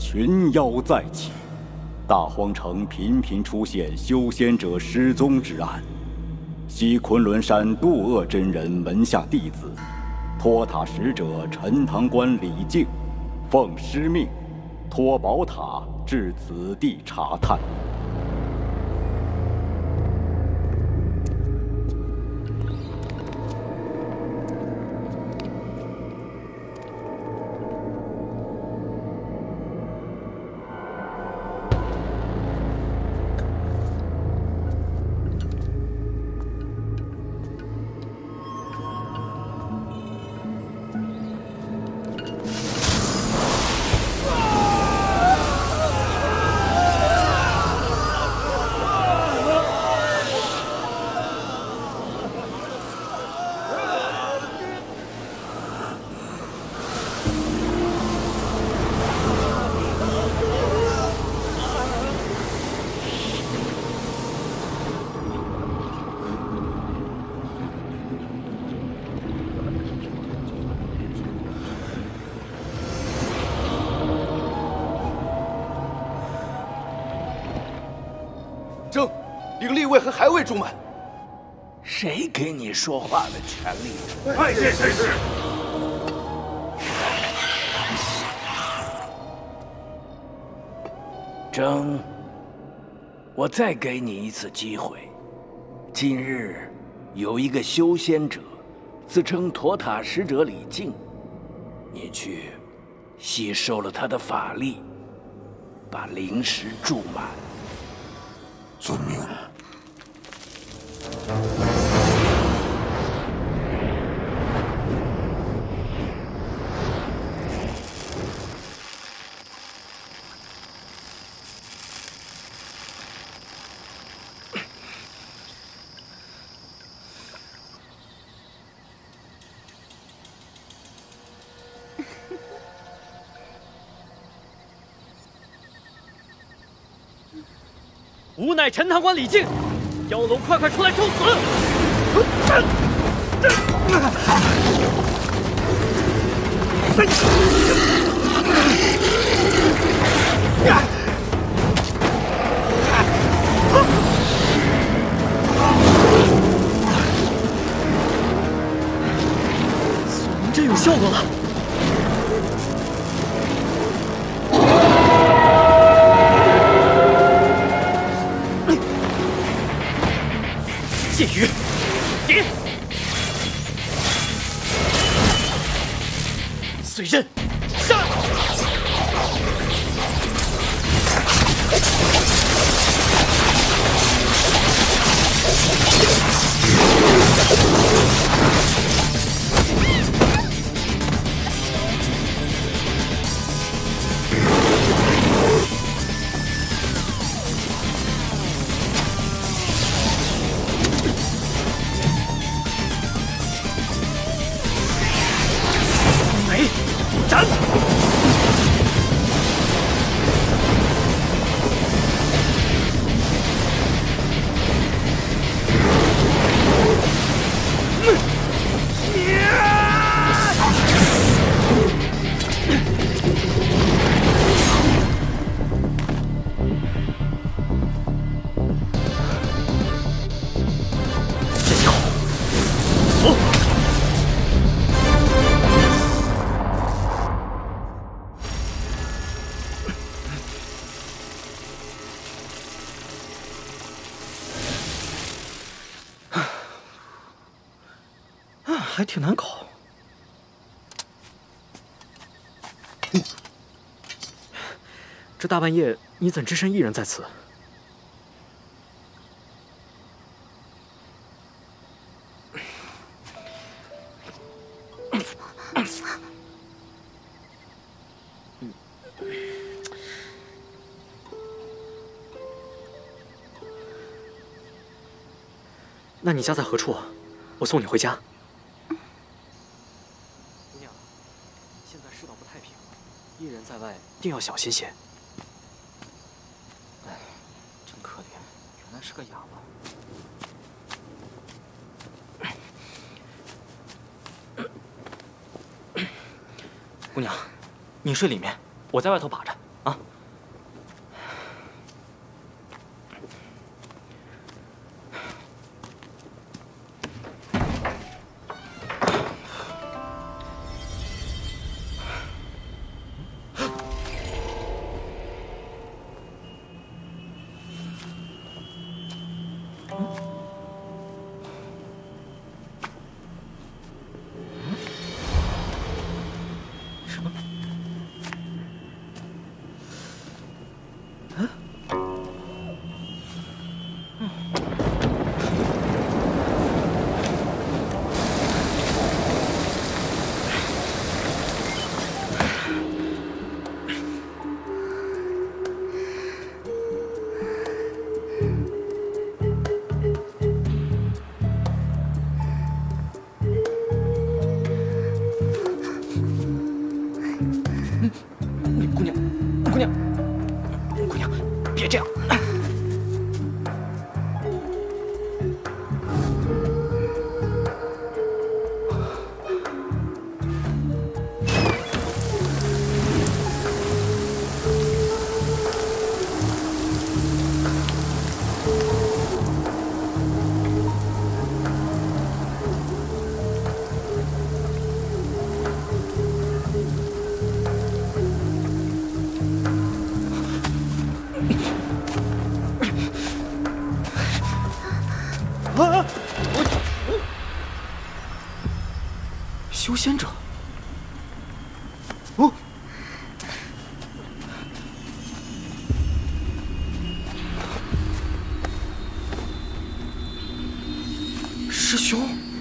群妖再起，大荒城频频出现修仙者失踪之案。西昆仑山渡厄真人门下弟子，托塔使者陈塘关李靖，奉师命，托宝塔至此地查探。 朕，灵力为何还未出门？ 谁给你说话的权利？ 拜见神师。 征，我再给你一次机会。今日有一个修仙者，自称陀塔使者李靖，你去吸收了他的法力，把灵石注满。 遵命。 吾乃陈塘关李靖，妖龙快快出来受死！ 锁灵阵有效果了。 剑雨，点！随刃，上！斩！还挺难搞。这大半夜，你怎只身一人在此？那你家在何处？我送你回家。 一人在外，定要小心些。哎，真可怜，原来是个哑巴。姑娘，你睡里面，我在外头把着。 啊。 姑娘，别这样。修仙者。哦，师兄，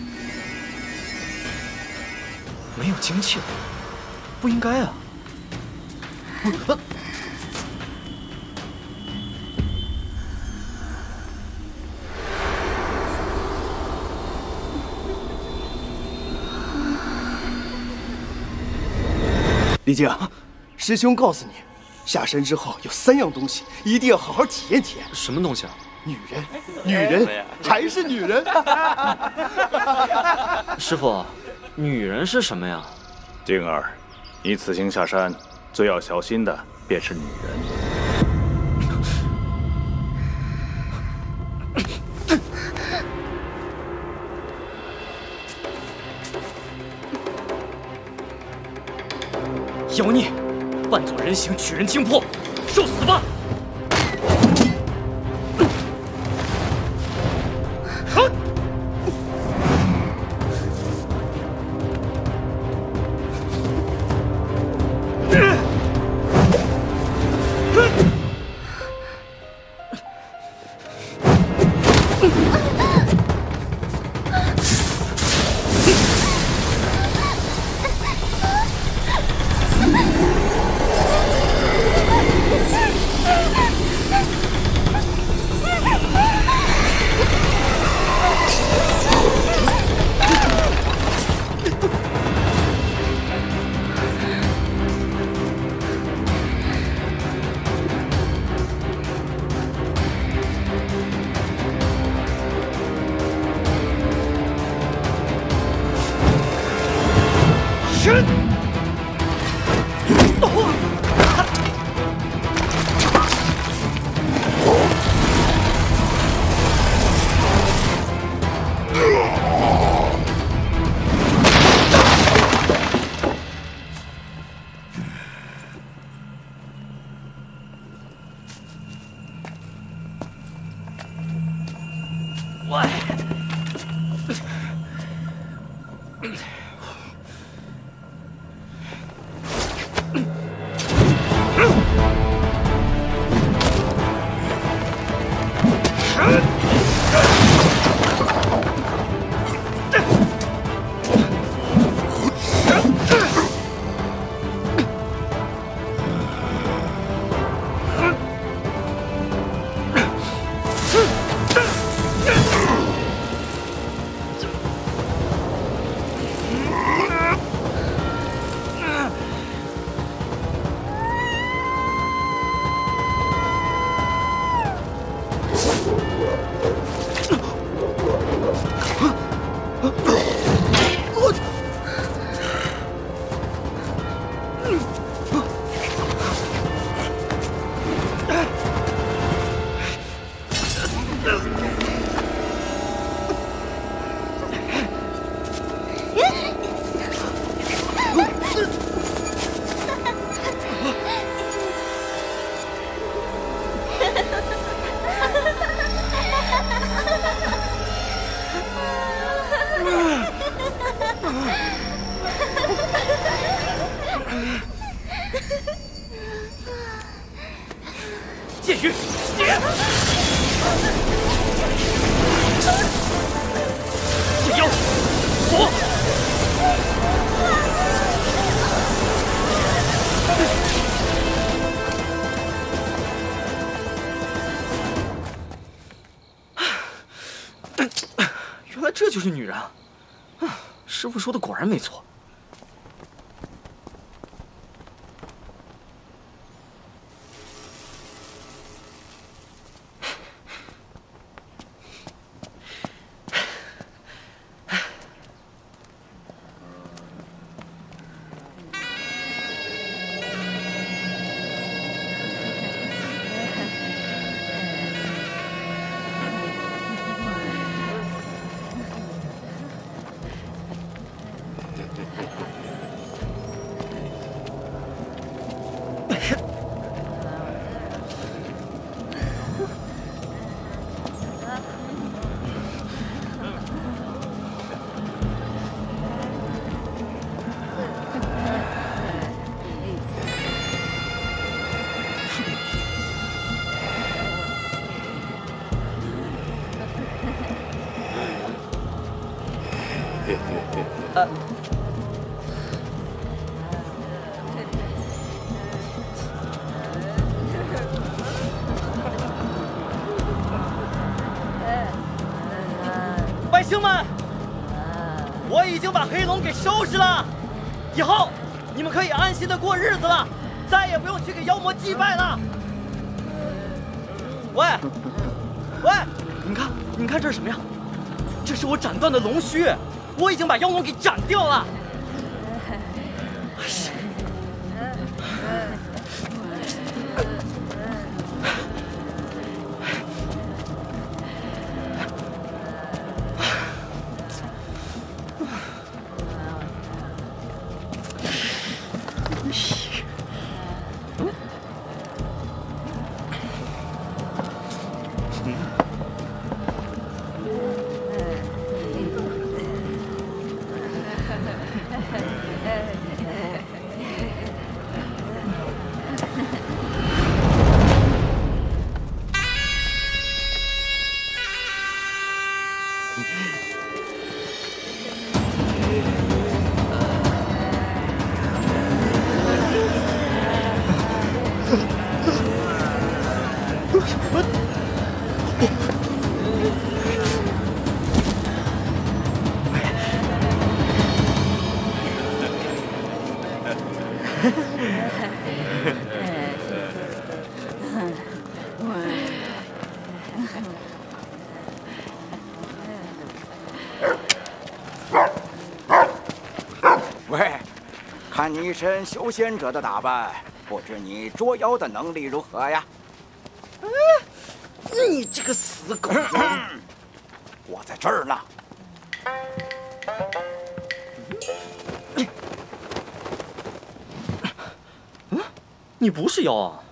没有精气了，不应该啊。李靖，师兄告诉你，下山之后有3样东西一定要好好体验体验。 什么东西啊？ 女人，女人，还是女人。 师傅，女人是什么呀？ 静儿，你此行下山最要小心的便是女人。 妖孽，扮作人形取人精魄，受死吧！ 谢虚，解！解妖，锁！原来这就是女人啊！师傅说的果然没错。 百姓们，我已经把黑龙给收拾了，以后你们可以安心的过日子了，再也不用去给妖魔祭拜了。喂，你们看这是什么呀？这是我斩断的龙须，我已经把妖魔给斩掉了。 喂，看你一身修仙者的打扮，不知你捉妖的能力如何呀？ 你这个死狗！ 我在这儿呢。 你不是妖啊？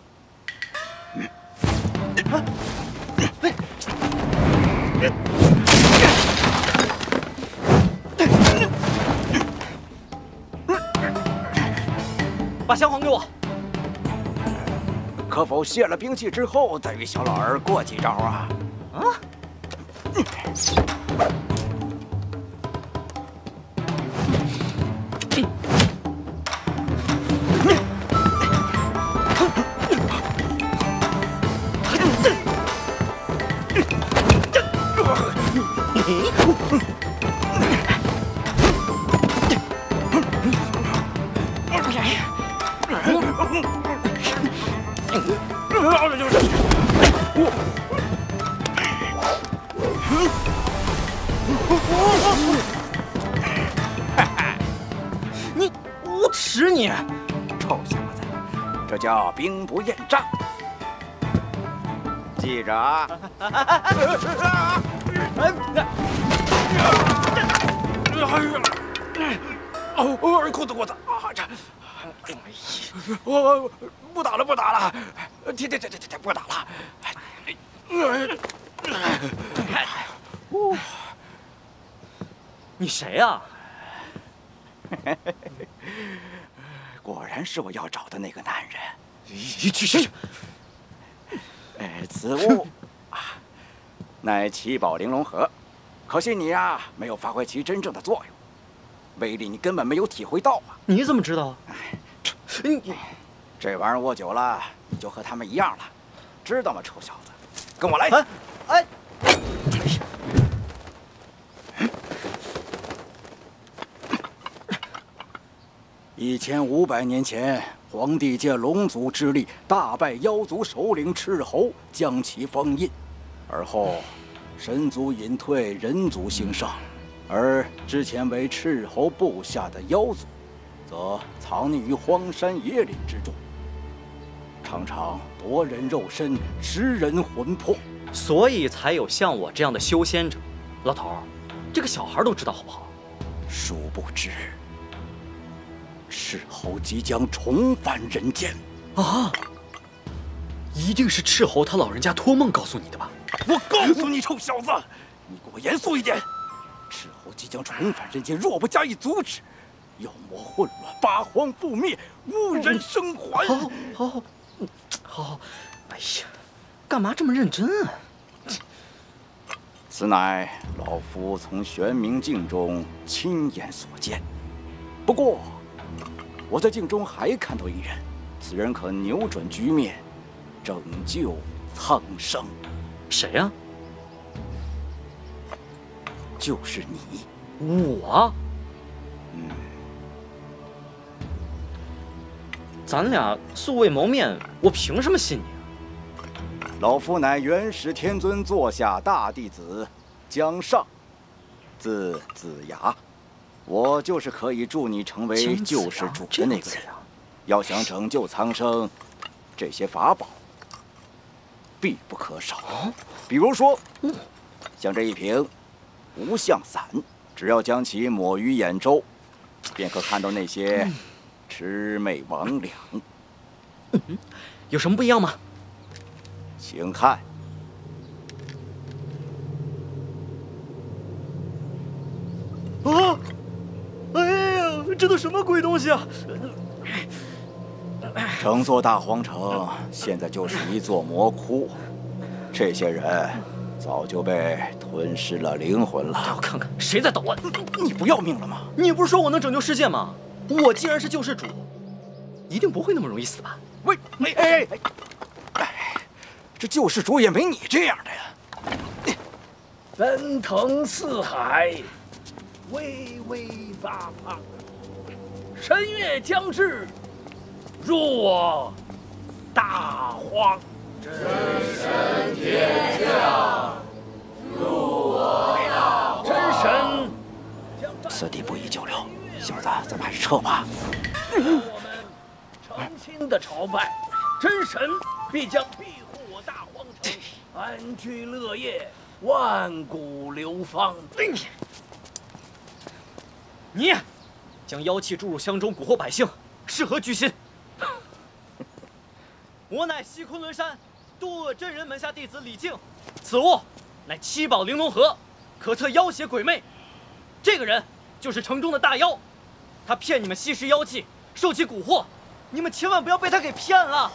把香黄给我。 可否卸了兵器之后，再与小老儿过几招啊？ 啊！你无耻你！ 臭小子，这叫兵不厌诈。记着啊！裤子啊！这，我不打了，不打了，停，不打了。 你谁呀？ 果然是我要找的那个男人。 去！ 此物乃七宝玲珑盒，可惜你呀没有发挥其真正的作用，威力你根本没有体会到啊！ 你怎么知道啊？ 这玩意儿握久了，你就和他们一样了，知道吗，臭小子？跟我来！ 哎 ！1500年前，皇帝借龙族之力大败妖族首领赤猴，将其封印。而后，神族隐退，人族兴盛，而之前为赤猴部下的妖族，则藏匿于荒山野岭之中，常常夺人肉身，食人魂魄， 所以才有像我这样的修仙者。老头儿，这个小孩都知道好不好？ 殊不知，赤猴即将重返人间。 啊！一定是赤猴他老人家托梦告诉你的吧？ 我告诉你，臭小子，你给我严肃一点！赤猴即将重返人间，若不加以阻止，妖魔混乱，八荒覆灭，无人生还。 好。哎呀，干嘛这么认真啊？ 此乃老夫从玄冥镜中亲眼所见。不过，我在镜中还看到一人，此人可扭转局面，拯救苍生。 谁呀？ 就是你。 我？咱俩素未谋面，我凭什么信你啊？ 老夫乃元始天尊座下大弟子姜尚，字子牙。我就是可以助你成为救世主的那个人。要想拯救苍生，这些法宝必不可少。比如说，像这一瓶无相散，只要将其抹于眼周，便可看到那些魑魅魍魉。 有什么不一样吗？ 请看。 啊！哎呀，这都什么鬼东西啊！ 整座大荒城现在就是一座魔窟，这些人早就被吞噬了灵魂了。 让我看看谁在捣乱！ 你不要命了吗？ 你不是说我能拯救世界吗？我既然是救世主，一定不会那么容易死吧？ 喂，这救世主也没你这样的呀！ 奔腾四海，巍巍八方，神月将至，入我大荒。真神天降，入我大荒。真神， 此地不宜久留，小子，咱们还是撤吧。 我们诚心的朝拜，真神必将庇护我大荒城，安居乐业，万古流芳。 你将妖气注入乡中，蛊惑百姓，是何居心？我乃西昆仑山渡恶真人门下弟子李靖，此物乃七宝玲珑盒，可测妖邪鬼魅。这个人就是城中的大妖，他骗你们吸食妖气，受其蛊惑，你们千万不要被他给骗了。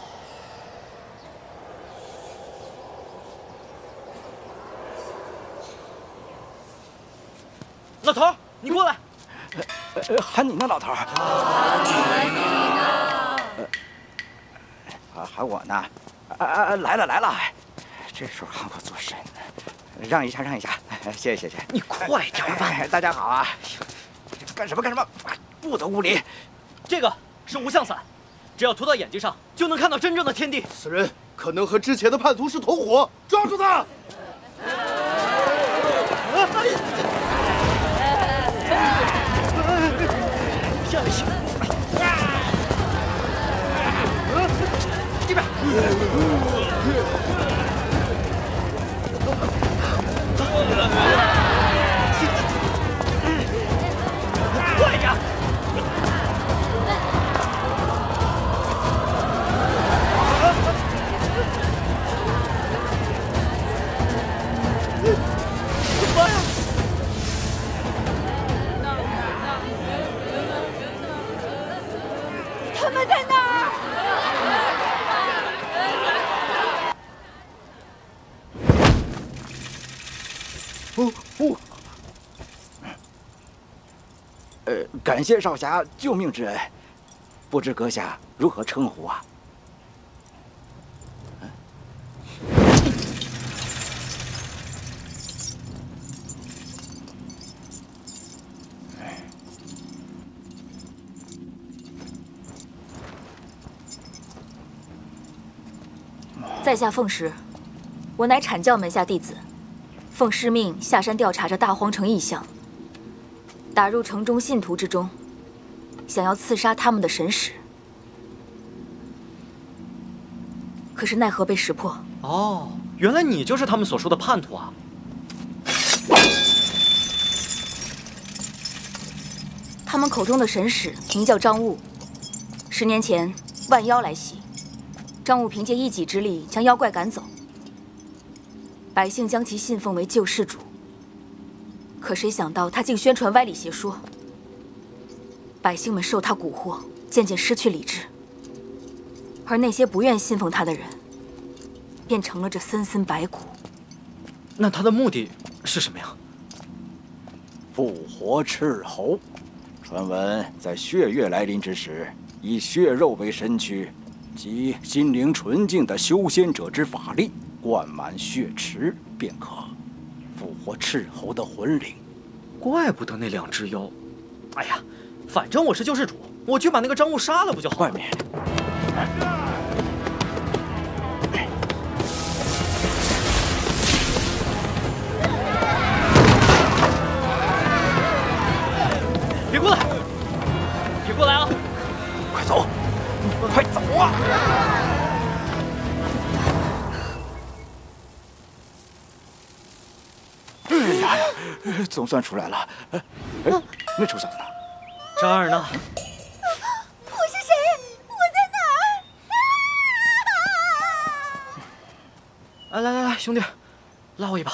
老头，你过来。 喊你呢，老头。喊我呢？来了！这时候喊我做甚？让一下，谢谢。 你快点吧。 大家好啊！干什么？不得无礼。 这个是无相散，只要涂到眼睛上，就能看到真正的天地。 此人可能和之前的叛徒是同伙，抓住他！ 下去！这边！快点！妈呀！ 他们在哪儿？ 不。感谢少侠救命之恩，不知阁下如何称呼啊？ 在下凤石，我乃阐教门下弟子，奉师命下山调查着大荒城异象，打入城中信徒之中，想要刺杀他们的神使，可是奈何被识破。 哦，原来你就是他们所说的叛徒啊！ 他们口中的神使名叫张悟，10年前万妖来袭。张悟凭借一己之力将妖怪赶走，百姓将其信奉为救世主。可谁想到他竟宣传歪理邪说，百姓们受他蛊惑，渐渐失去理智。而那些不愿信奉他的人，便成了这森森白骨。 那他的目的是什么呀？ 复活赤猴。传闻在血月来临之时，以血肉为身躯。即心灵纯净的修仙者之法力，灌满血池，便可复活赤猴的魂灵。 怪不得那2只妖。哎呀，反正我是救世主，我去把那个张悟杀了不就好了？ 外面。 别过来！别过来啊！ 快走！快走啊！哎呀呀，总算出来了。哎，那臭小子呢？ 张二呢？ 我是谁？我在哪儿？ 来，兄弟，拉我一把。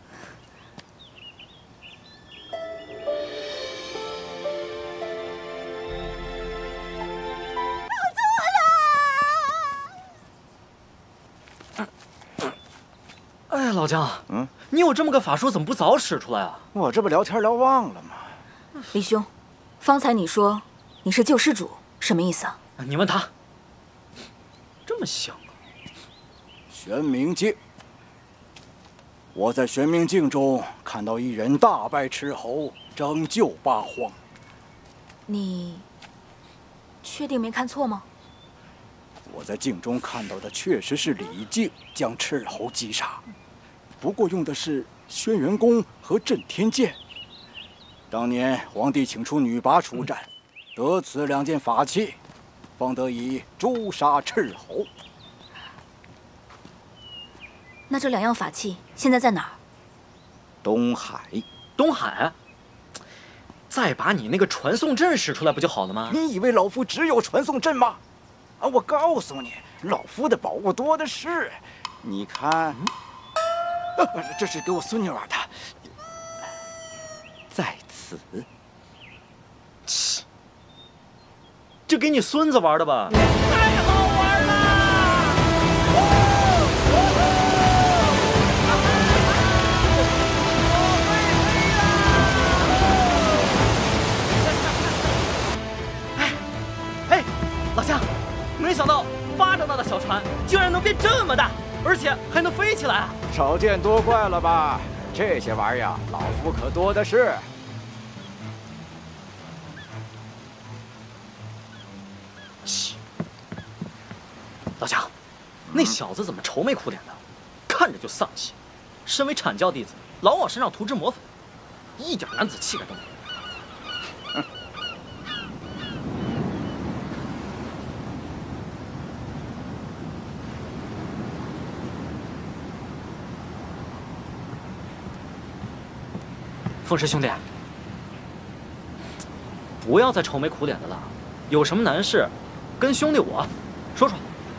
哎，老姜，你有这么个法术，怎么不早使出来啊？ 我这不聊天聊忘了吗？ 李兄，方才你说你是救世主，什么意思啊？ 你问他。这么像啊？ 玄冥境。我在玄冥境中看到一人大败赤猴，拯救八荒。 你确定没看错吗？ 我在镜中看到的确实是李靖将赤猴击杀，不过用的是轩辕弓和震天剑。当年皇帝请出女娲出战，得此2件法器，方得以诛杀赤猴。 那这2样法器现在在哪儿？ 东海。 东海？再把你那个传送阵使出来不就好了吗？ 你以为老夫只有传送阵吗？啊！我告诉你，老夫的宝物多的是。你看，这是给我孙女玩的，在此。 切，这给你孙子玩的吧？ 太好玩了！ 哎，老姜。没想到巴掌大的小船竟然能变这么大，而且还能飞起来啊！ 少见多怪了吧？这些玩意儿老夫可多的是。 切！老姜，那小子怎么愁眉苦脸的，看着就丧气。身为阐教弟子，老往身上涂脂抹粉，一点男子气概都没有。凤石兄弟，不要再愁眉苦脸的了，有什么难事，跟兄弟我说说。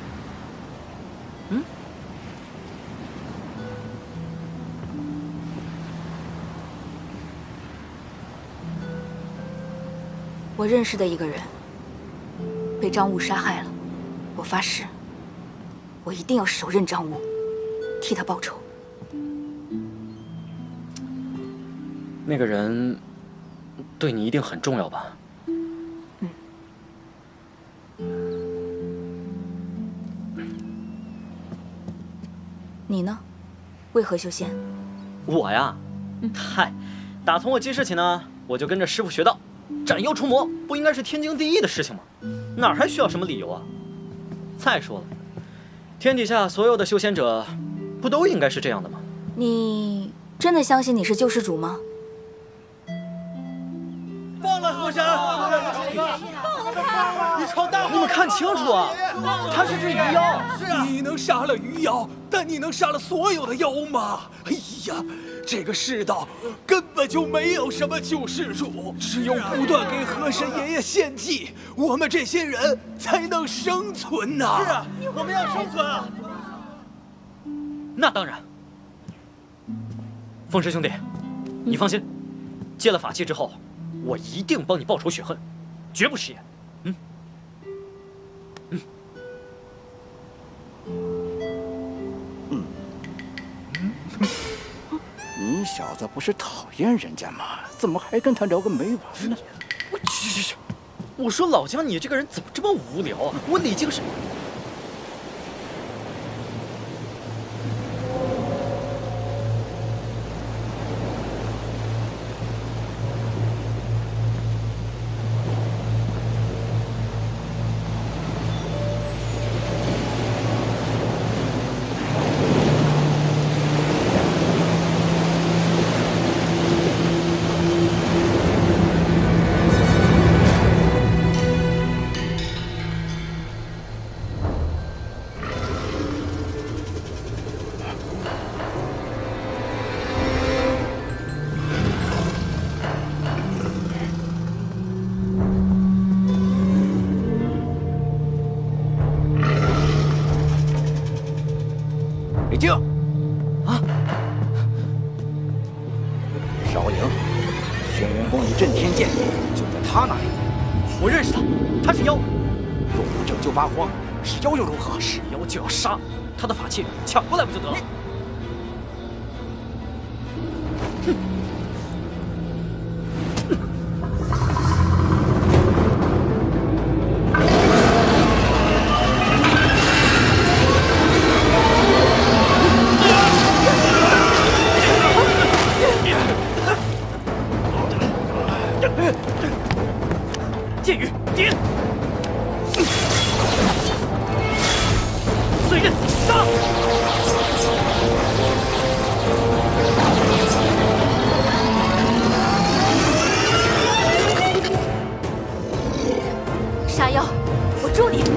我认识的一个人被张悟杀害了，我发誓，我一定要手刃张悟，替他报仇。 那个人对你一定很重要吧？ 你呢？为何修仙？ 我呀，嗨，打从我记事起呢，我就跟着师傅学道，斩妖除魔不应该是天经地义的事情吗？哪还需要什么理由啊？再说了，天底下所有的修仙者，不都应该是这样的吗？ 你真的相信你是救世主吗？ 放了和尚！ 你闯大祸！你们看清楚啊，他是只鱼妖。 是啊， 你能杀了鱼妖，但你能杀了所有的妖吗？哎呀，这个世道根本就没有什么救世主，只有不断给河神爷爷献祭，我们这些人才能生存呐！ 是啊，我们要生存啊！ 那当然。风师兄弟，你放心，接了法器之后，我一定帮你报仇雪恨，绝不食言。 你小子不是讨厌人家吗？怎么还跟他聊个没完呢？ 去！我说老姜，你这个人怎么这么无聊啊？我李靖是…… 李靖，啊，少影，轩辕宫里震天剑就在他那里。 我认识他，他是妖。 若不拯救八荒，是妖又如何？ 是妖就要杀，他的法器抢过来不就得了？剑雨点，碎刃杀！ 杀妖，我助你！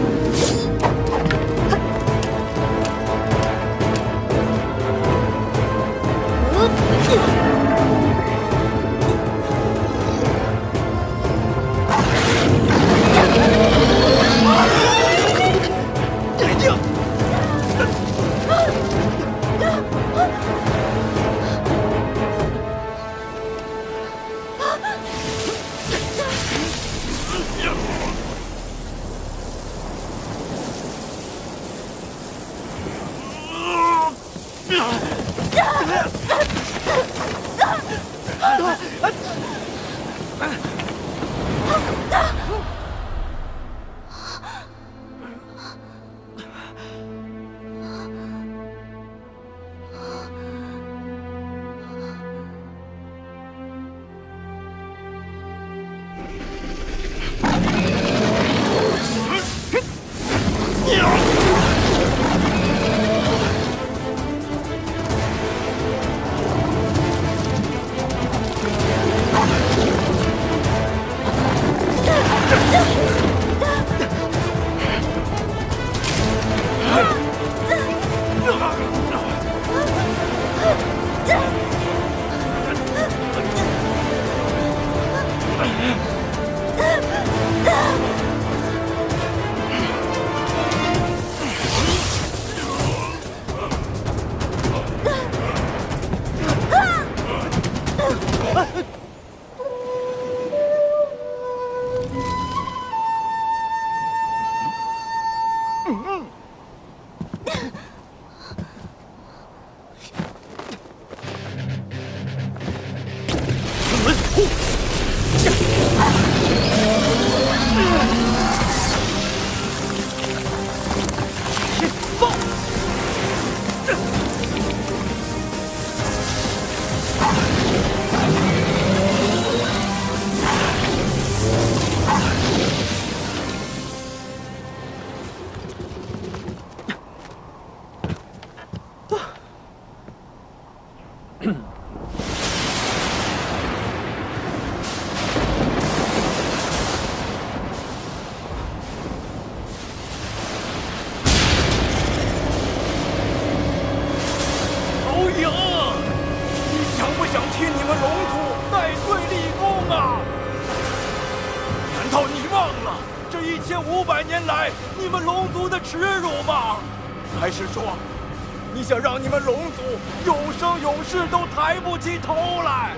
欧影，你想不想替你们龙族戴罪立功啊？难道你忘了这1500年来你们龙族的耻辱吗？还是说，你想让你们龙族永生永世都抬不起头来？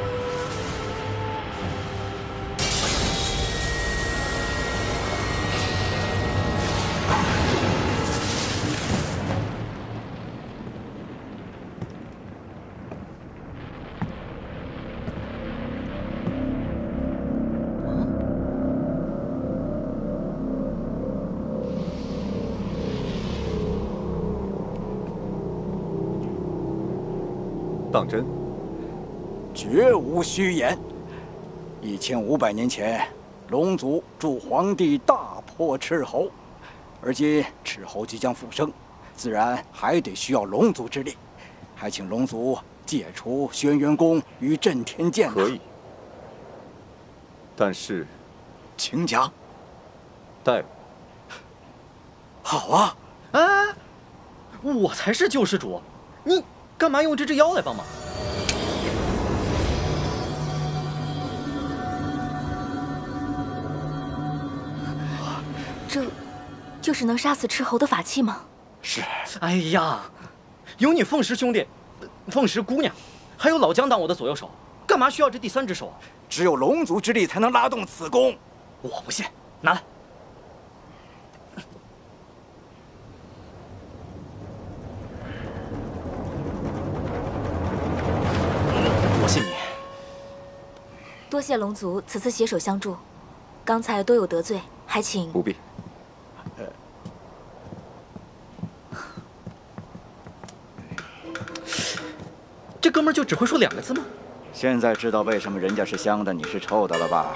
当真？绝无虚言。1500年前，龙族助皇帝大破赤猴，而今赤猴即将复生，自然还得需要龙族之力。还请龙族解除轩辕弓与震天剑。 可以，但是， 请讲。 代。 好啊！ 哎，我才是救世主，你干嘛用这只妖来帮忙？ 这，就是能杀死赤猴的法器吗？ 是。 哎呀，有你凤石兄弟、凤石姑娘，还有老姜当我的左右手，干嘛需要这第3只手啊？ 只有龙族之力才能拉动此弓。 我不信，拿来。我信你。 多谢龙族此次携手相助，刚才多有得罪，还请不必。 这哥们儿就只会说2个字吗？ 现在知道为什么人家是香的，你是臭的了吧？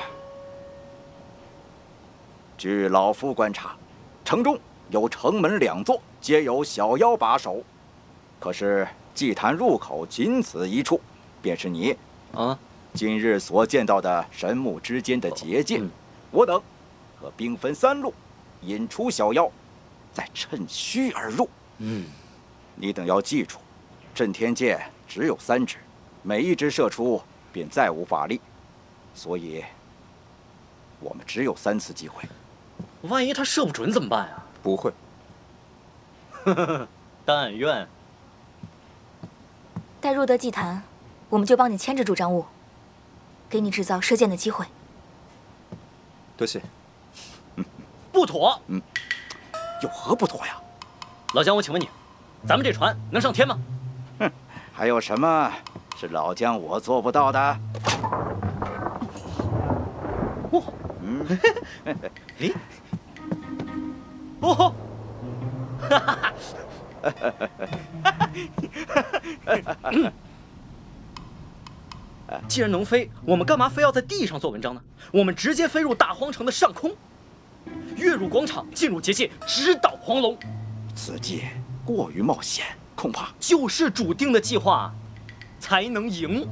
据老夫观察，城中有城门2座，皆有小妖把守。可是祭坛入口仅此一处，便是你啊今日所见到的神木之间的结界。我等可兵分3路，引出小妖，再趁虚而入。你等要记住，震天剑只有3支，每一支射出便再无法力，所以我们只有3次机会。 万一他射不准怎么办啊？ 不会。 但愿。 待入得祭坛，我们就帮你牵制住张雾，给你制造射箭的机会。 多谢。 不妥。 有何不妥呀？ 老姜，我请问你，咱们这船能上天吗？ 还有什么是老姜我做不到的？ 诶，哦，哈哈哈！既然能飞，我们干嘛非要在地上做文章呢？我们直接飞入大荒城的上空，跃入广场，进入结界，直捣黄龙。 此计过于冒险，恐怕救世主定的计划才能赢。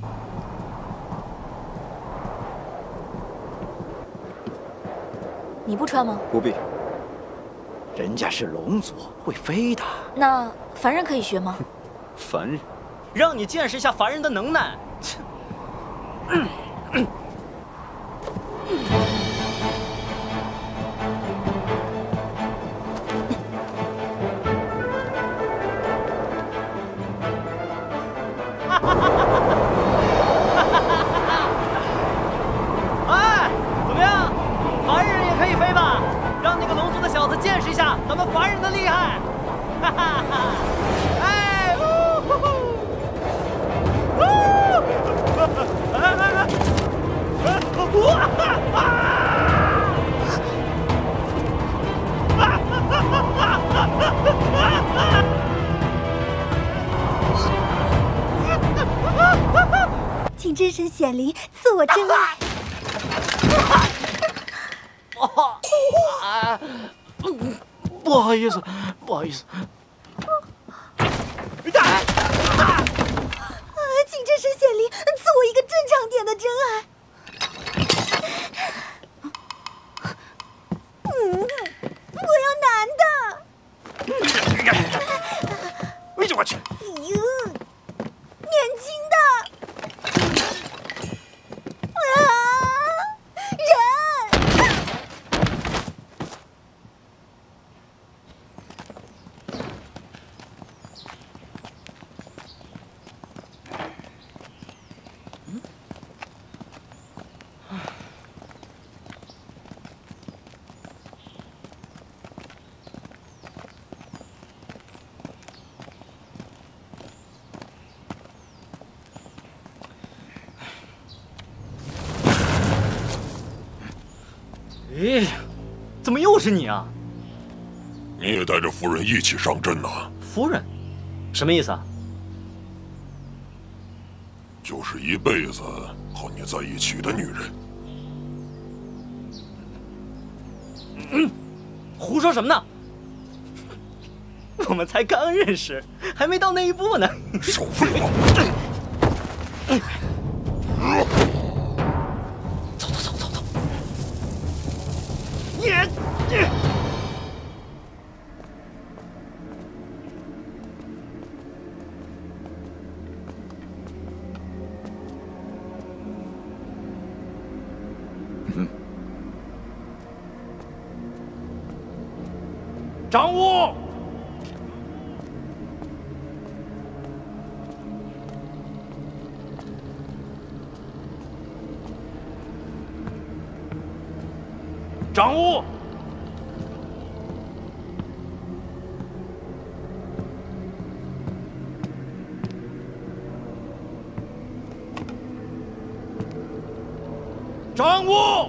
你不穿吗？ 不必。 人家是龙族，会飞的。 那凡人可以学吗？ 凡人， 让你见识一下凡人的能耐。哎，怎么样？凡人也可以飞吧？让那个龙族的小子见识一下咱们凡人的厉害！哈哈哈！哎，呜呼呼！ 请真神显灵，赐我真爱。 不好意思，不好意思。 回去吧去。 哟，年轻的人。 咦，怎么又是你啊？ 你也带着夫人一起上阵呐？ 夫人，什么意思啊？ 就是一辈子和你在一起的女人。 胡说什么呢？我们才刚认识，还没到那一步呢。 少废话！ 走走走走走！ 张武，张武，张武。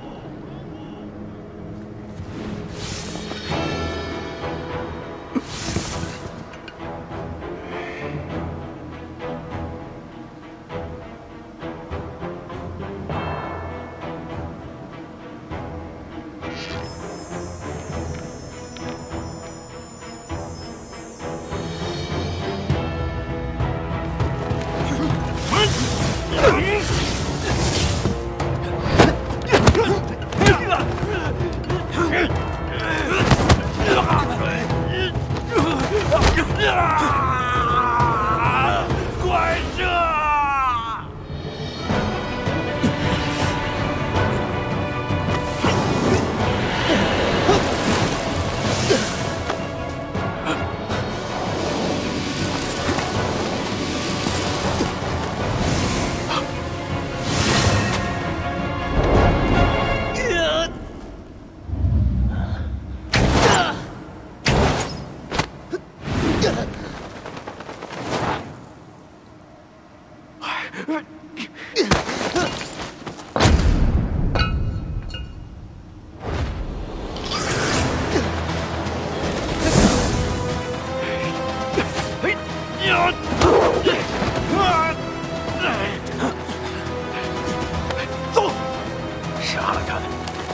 走，杀了他！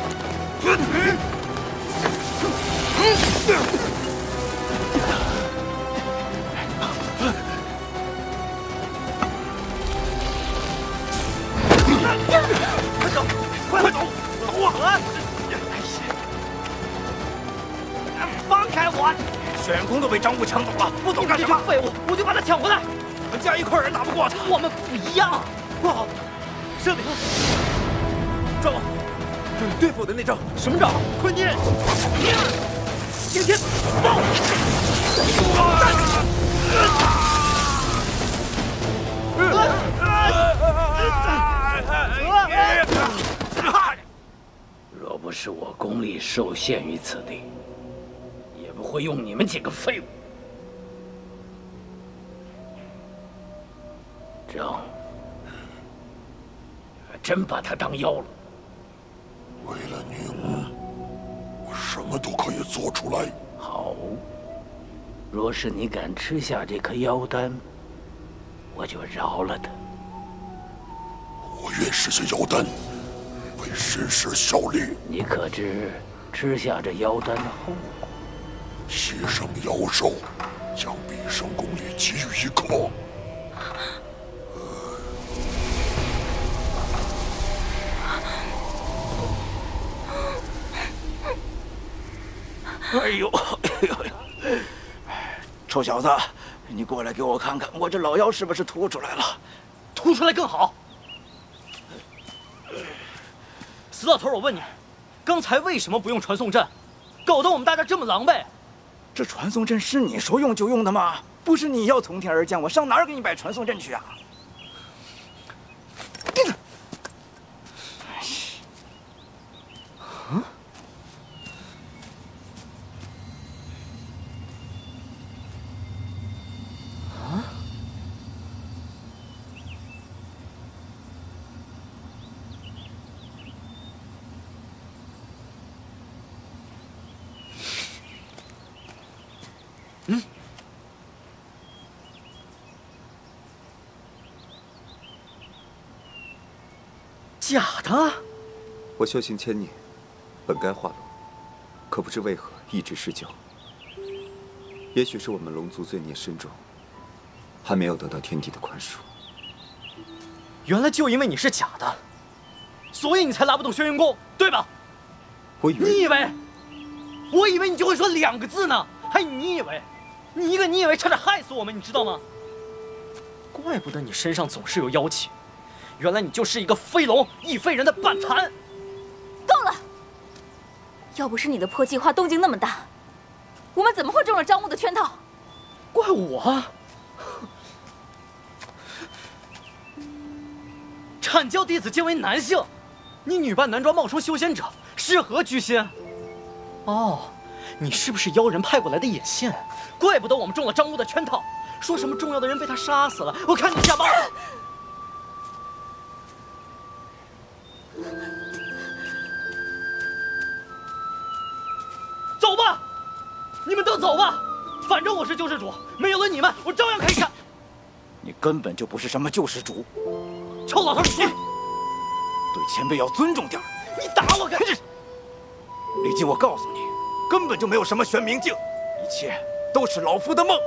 快走，快走，走啊！放开我！ 玄空都被张武抢走了，不走干什么？ 废物，我就把他抢回来。 我们加一块人打不过他。 我们不一样。 不好，这里招，对付我的那招什么招？ 坤天， 天天爆！ 若不是我功力受限于此地，也不会用你们几个废物。张，还真把他当妖了。 为了您，我什么都可以做出来。 好，若是你敢吃下这颗妖丹，我就饶了他。 我愿实现妖丹，为神师效力。 你可知吃下这妖丹后， 牺牲妖兽，将毕生功力给予一刻。 哎呦，臭小子， 你过来给我看看，我这老腰是不是凸出来了？ 凸出来更好。死老头，我问你，刚才为什么不用传送阵，搞得我们大家这么狼狈？ 这传送阵是你说用就用的吗？不是你要从天而降，我上哪儿给你摆传送阵去啊？ 假的？ 我修行千年，本该化龙，可不知为何一直失教。也许是我们龙族罪孽深重，还没有得到天地的宽恕。 原来就因为你是假的，所以你才拉不动轩辕功，对吧？ 我以为…… 我以为你就会说2个字呢，还你以为？你一个你以为差点害死我们，你知道吗？怪不得你身上总是有妖气。原来你就是一个非龙亦非人的半残。 够了！要不是你的破计划动静那么大，我们怎么会中了张雾的圈套？ 怪我？阐教弟子皆为男性，你女扮男装冒充修仙者，是何居心？哦，你是不是妖人派过来的眼线？怪不得我们中了张雾的圈套，说什么重要的人被他杀死了。我看你下班。走吧，你们都走吧，反正我是救世主，没有了你们，我照样可以干。 你根本就不是什么救世主， 臭老头，你对前辈要尊重点。 你打我干什么？ 李靖，我告诉你，根本就没有什么玄冥境，一切都是老夫的梦。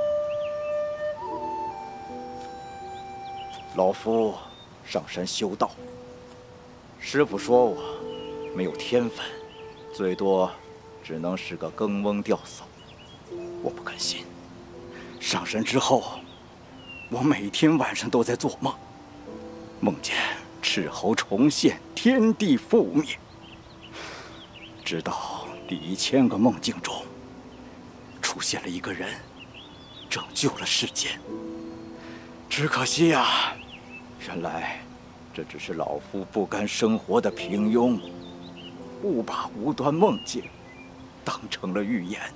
老夫上山修道，师傅说我没有天分，最多只能是个耕翁钓叟。我不甘心，上山之后，我每天晚上都在做梦，梦见赤猴重现，天地覆灭。直到第1000个梦境中，出现了一个人，拯救了世间。只可惜呀，原来这只是老夫不甘生活的平庸，误把无端梦境当成了预言。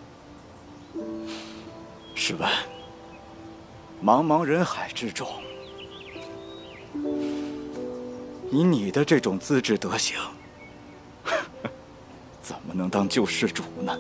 试问，茫茫人海之中，以你的这种资质德行，怎么能当救世主呢？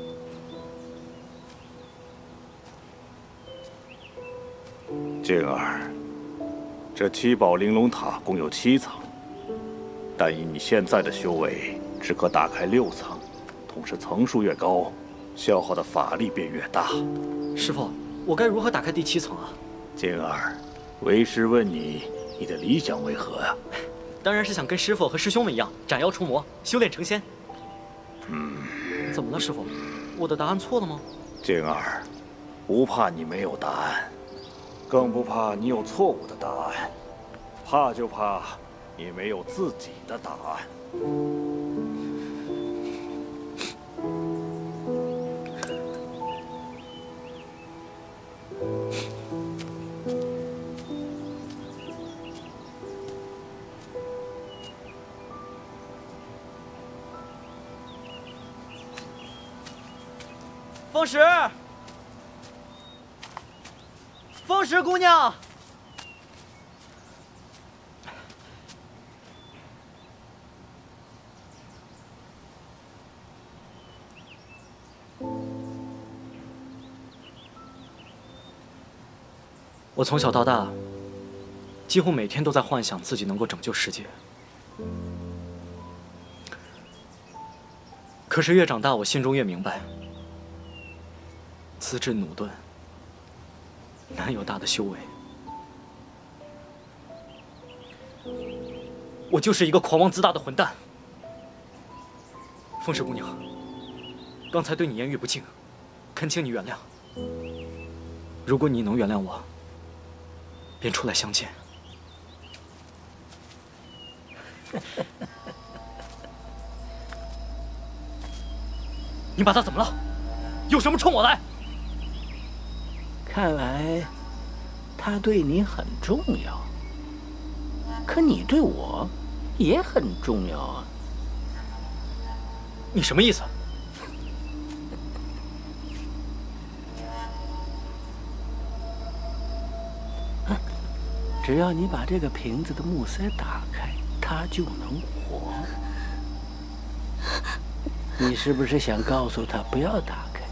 静儿，这7宝玲珑塔共有7层，但以你现在的修为，只可打开6层。同时，层数越高，消耗的法力便越大。 师傅，我该如何打开第7层啊？ 静儿，为师问你，你的理想为何呀？ 当然是想跟师傅和师兄们一样，斩妖除魔，修炼成仙。怎么了，师傅？我的答案错了吗？ 静儿，不怕你没有答案，更不怕你有错误的答案，怕就怕你没有自己的答案。 风石，风石姑娘，我从小到大，几乎每天都在幻想自己能够拯救世界。可是越长大，我心中越明白。资质驽钝，难有大的修为。我就是一个狂妄自大的混蛋。风石姑娘，刚才对你言语不敬，恳请你原谅。如果你能原谅我， 便出来相见。你把他怎么了？有什么冲我来？ 看来他对你很重要，可你对我也很重要啊。 你什么意思？ 只要你把这个瓶子的木塞打开，它就能活。你是不是想告诉他不要打开？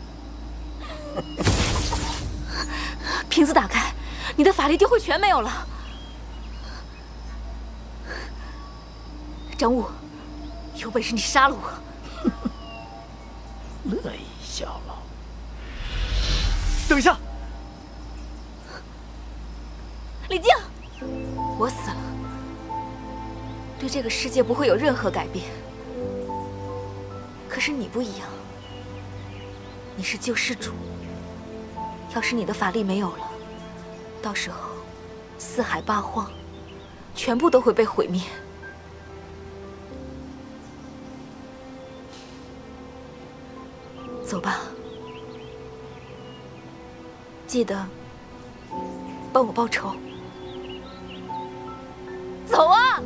瓶子打开，你的法力就会全没有了。张雾，有本事你杀了我！ 乐意效劳。 等一下， 李靖，我死了，对这个世界不会有任何改变。可是你不一样，你是救世主。要是你的法力没有了，到时候四海八荒全部都会被毁灭。走吧，记得帮我报仇。走啊！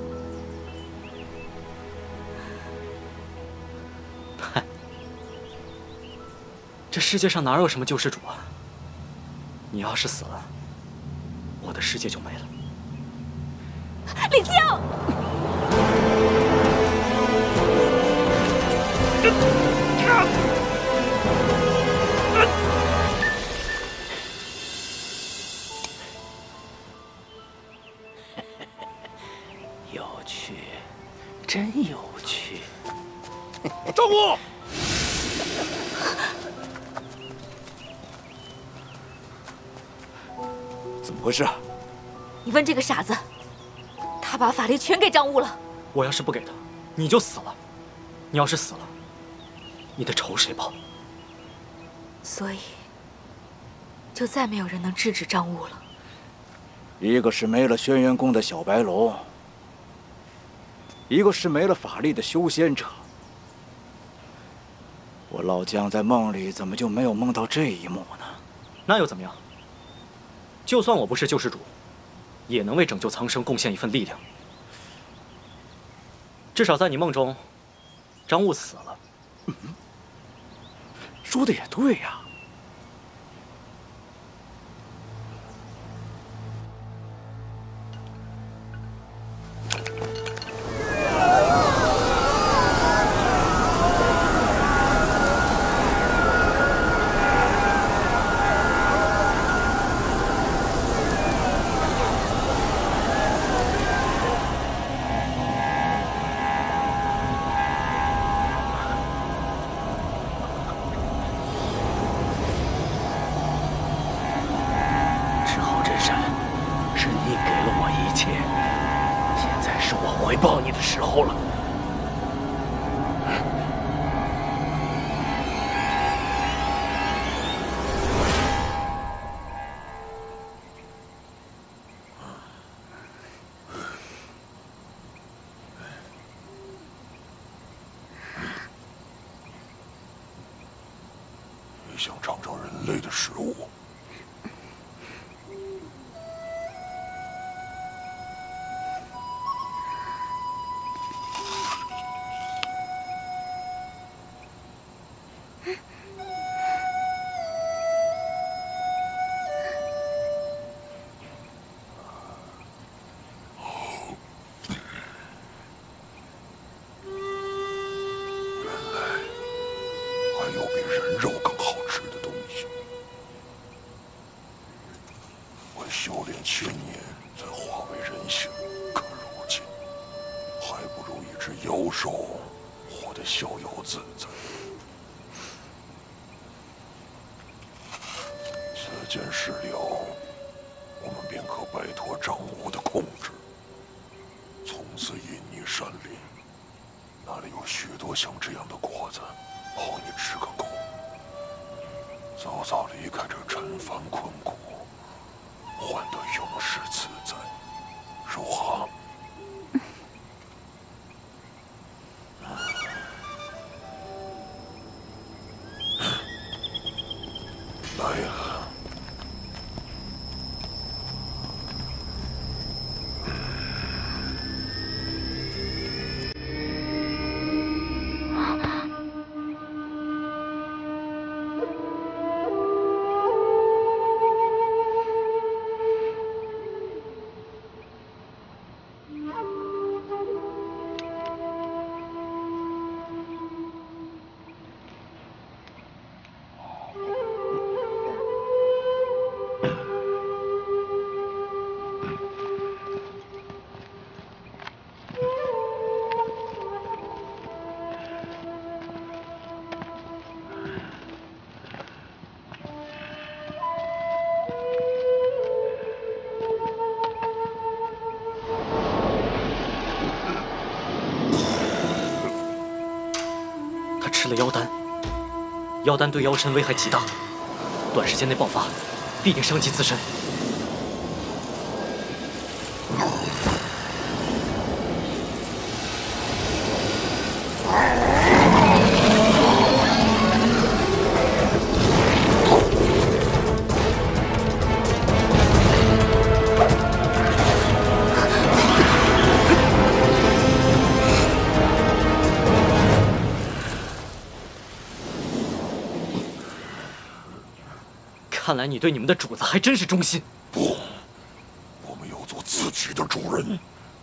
这世界上哪有什么救世主啊？你要是死了，我的世界就没了。 李靖！ 有趣，真有趣。 张武！ 怎么回事？ 你问这个傻子，他把法力全给张雾了。 我要是不给他，你就死了。你要是死了，你的仇谁报？ 所以，就再没有人能制止张雾了。 一个是没了轩辕宫的小白龙，一个是没了法力的修仙者。我老姜在梦里怎么就没有梦到这一幕呢？ 那又怎么样？就算我不是救世主，也能为拯救苍生贡献一份力量。至少在你梦中，张雾死了。 说的也对呀。 回报你的时候了。 你想尝尝人类的食物？修炼1000年才化为人形，可如今还不如一只妖兽活得逍遥自在。此件事了，我们便可摆脱张武的控制，从此隐匿山林。那里有许多像这样的果子，好你吃个够。早早离开这尘凡困苦，换得永世吃了妖丹，妖丹对妖身危害极大，短时间内爆发，必定伤及自身。看来你对你们的主子还真是忠心。 不，我们要做自己的主人。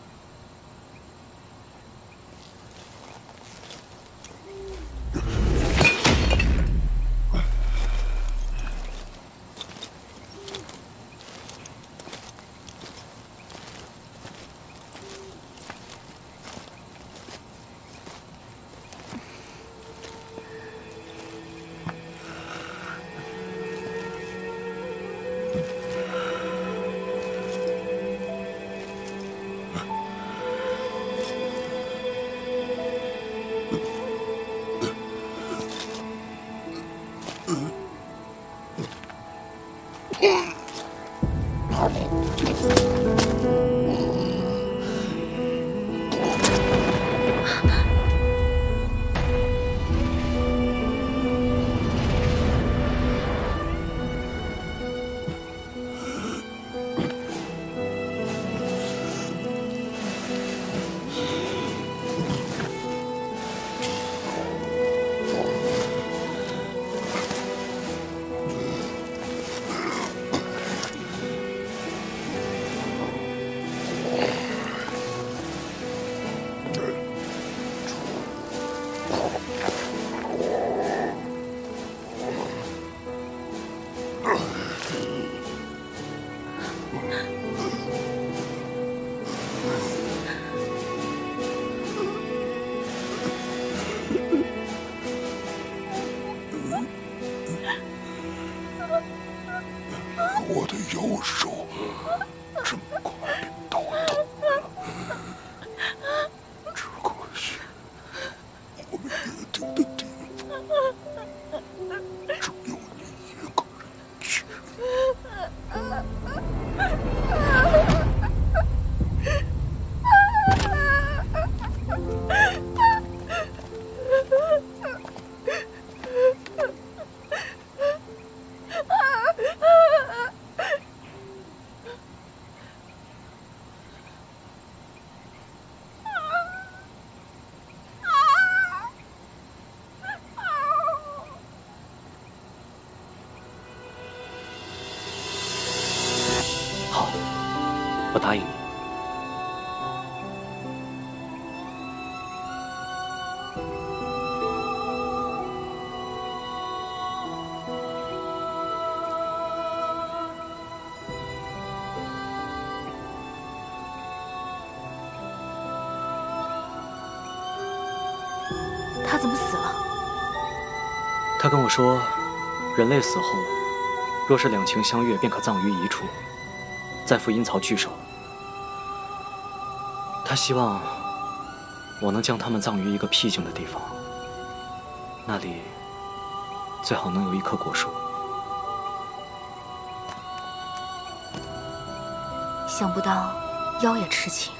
我的右手这么快便到头了，只可惜我们约定的地方只有你一个人去。 我答应你。 他怎么死了？ 他跟我说，人类死后，若是两情相悦，便可葬于一处，再赴阴曹聚首。他希望我能将他们葬于一个僻静的地方，那里最好能有一棵果树。 想不到妖也痴情。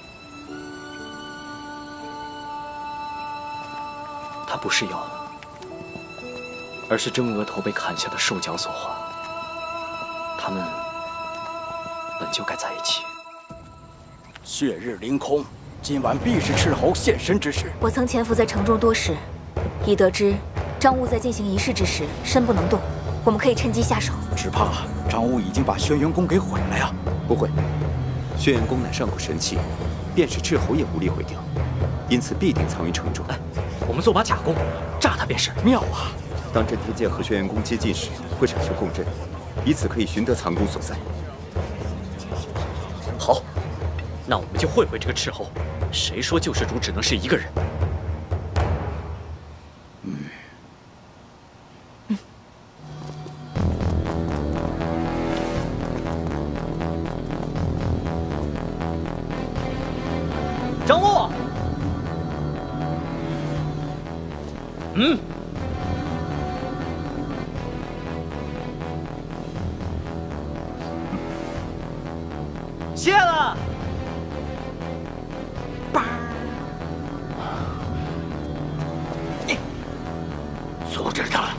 他不是妖，而是真额头被砍下的兽脚所化。他们本就该在一起。 血日凌空，今晚必是赤猴现身之时。 我曾潜伏在城中多时，已得知张务在进行仪式之时身不能动，我们可以趁机下手。 只怕张务已经把轩辕宫给毁了呀！ 不会，轩辕宫乃上古神器，便是赤猴也无力毁掉，因此必定藏于城中。 我们做把假弓，炸他便是。 妙啊！ 当真天剑和轩辕宫接近时，会产生共振，以此可以寻得藏弓所在。 好，那我们就会会这个斥候。谁说救世主只能是一个人？张务， 谢了。 阻止他！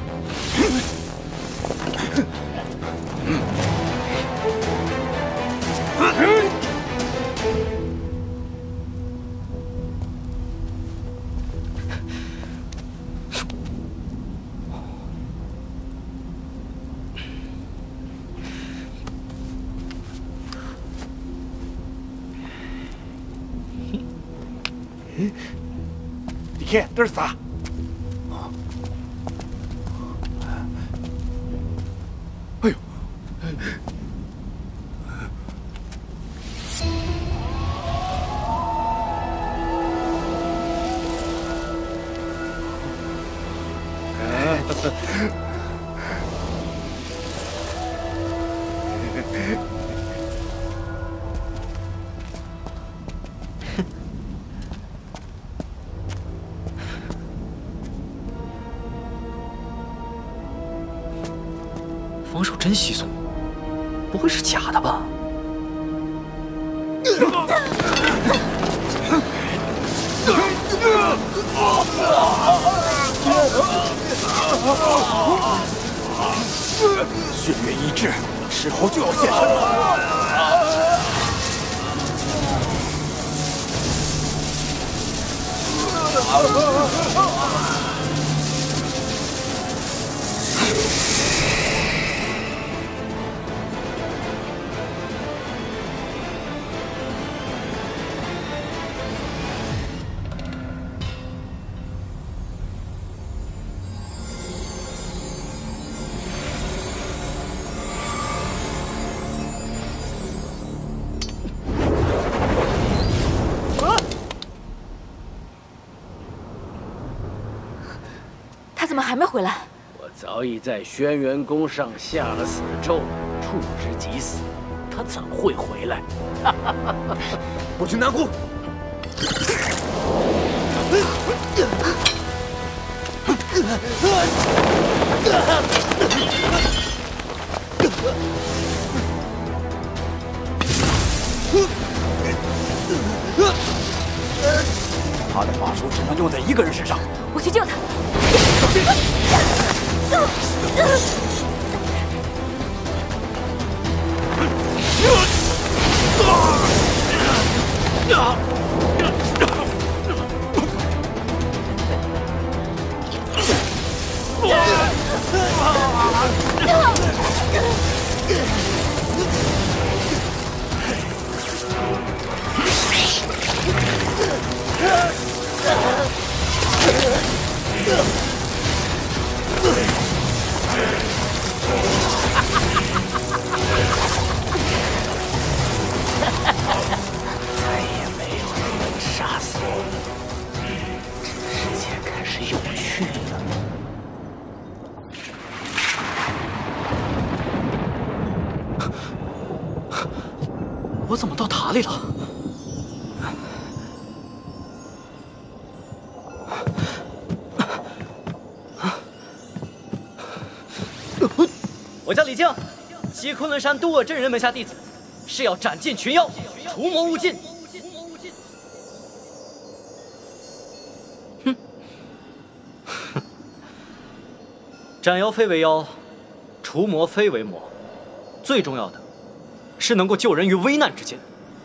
你看这是啥？哎呦！ 防守真稀松，不会是假的吧？ 血缘一致，时候就要现身了。 他怎么还没回来？ 我早已在轩辕宫上下了死咒，处之即死。他怎会回来？ 我去拿弓。 他的法术只能用在一个人身上。 我去救他。 再也没有人能杀死我，这个世界开始有趣了。 我怎么到塔里了？我叫李靖，西昆仑山渡恶真人门下弟子，是要斩尽群妖，除魔务尽。哼，斩妖非为妖，除魔非为魔，最重要的是能够救人于危难之间。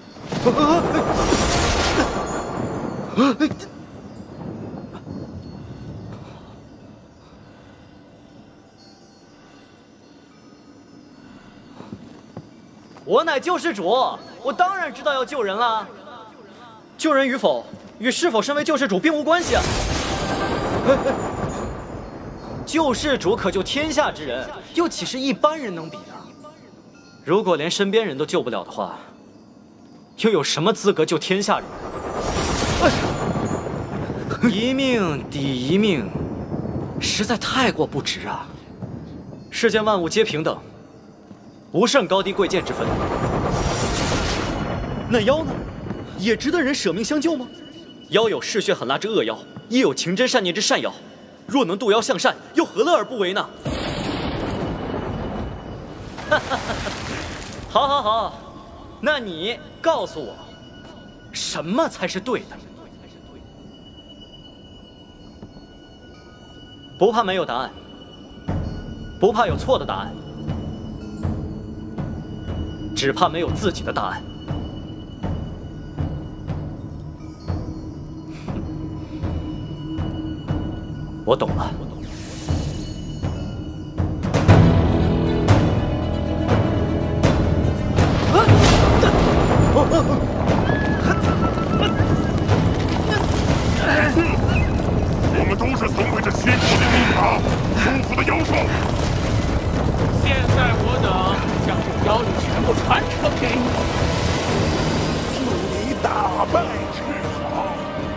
我乃救世主，我当然知道要救人了。救人与否，与是否身为救世主并无关系啊。救世主可救天下之人，又岂是一般人能比的？如果连身边人都救不了的话，又有什么资格救天下人？一命抵一命，实在太过不值啊！世间万物皆平等，无甚高低贵贱之分。那妖呢？也值得人舍命相救吗？妖有嗜血狠辣之恶妖，亦有情真善念之善妖。 若能渡妖向善，又何乐而不为呢？好，好，好，那你告诉我，什么才是对的？不怕没有答案，不怕有错的答案，只怕没有自己的答案。我懂了。 我们都是曾为这西国的兵法束缚的妖兽。 现在我等将这妖力全部传承给你， 自你打败之好。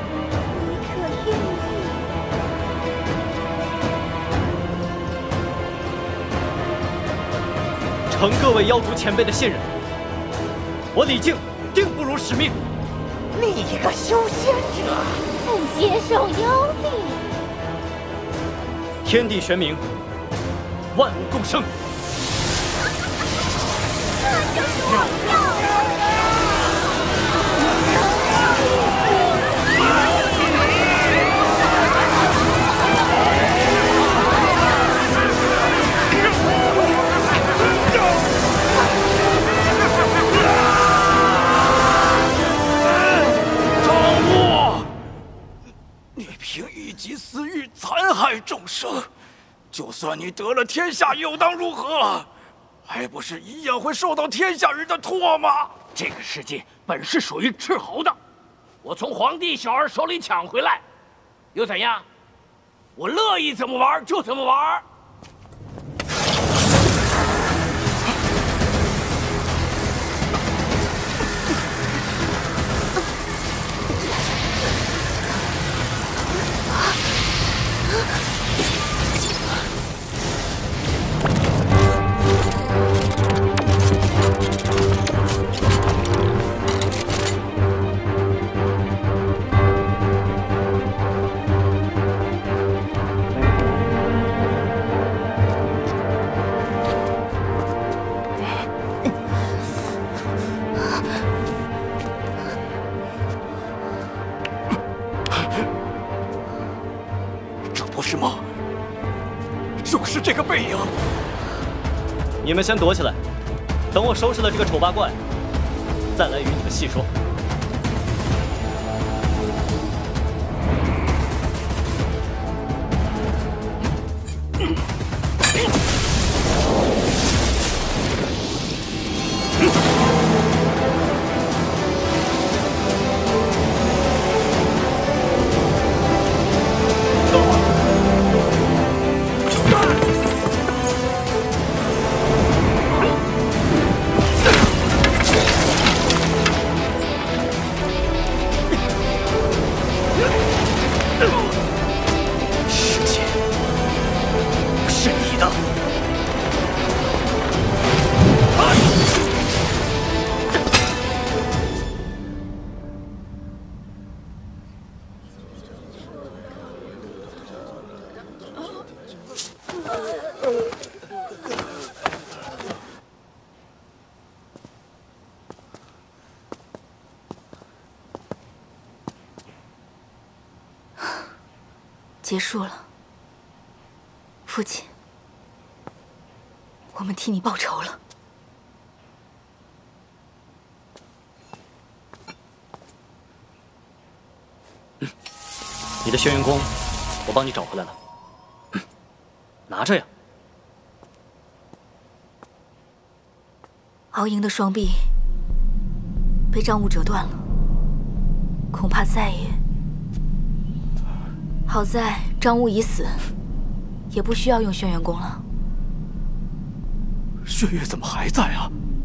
承各位妖族前辈的信任，我李靖定不辱使命。 你一个修仙者，不接受妖力， 天地玄冥，万物共生。 这就是我要的。 凭一己私欲残害众生，就算你得了天下，又当如何？还不是一样会受到天下人的唾骂？ 这个世界本是属于斥候的，我从皇帝小儿手里抢回来，又怎样？我乐意怎么玩就怎么玩。 是梦，就是这个背影。 你们先躲起来，等我收拾了这个丑八怪，再来与你们细说。 结束了，父亲，我们替你报仇了。 你的轩辕弓，我帮你找回来了。拿着呀。 敖营的双臂被张武折断了，恐怕再也……好在张武已死，也不需要用轩辕弓了。 血月怎么还在啊？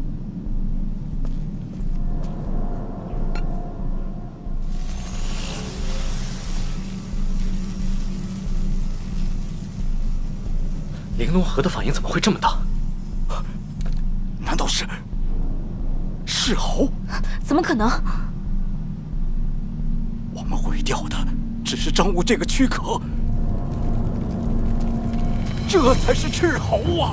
玲珑河的反应怎么会这么大？ 难道是斥候？ 怎么可能？ 我们毁掉的只是张武这个躯壳， 这才是斥候啊！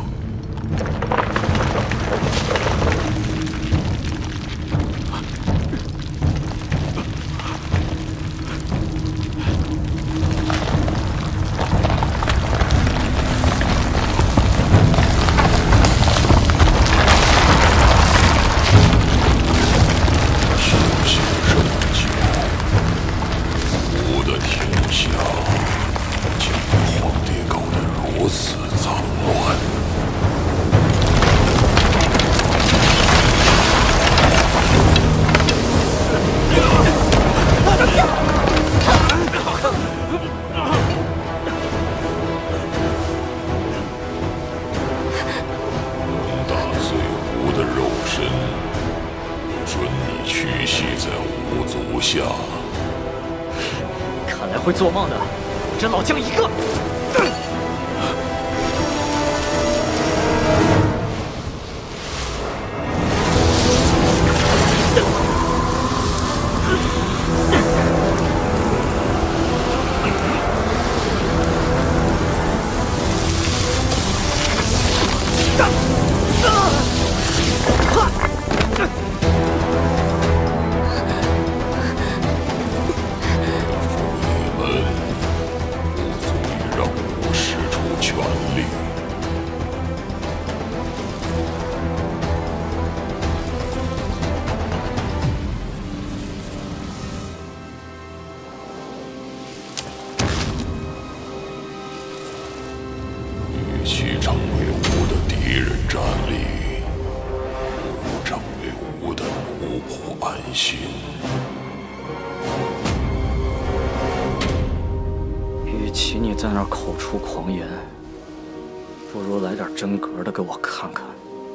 看来会做梦的，这老姜一个。 与其你在那儿口出狂言，不如来点真格的给我看看。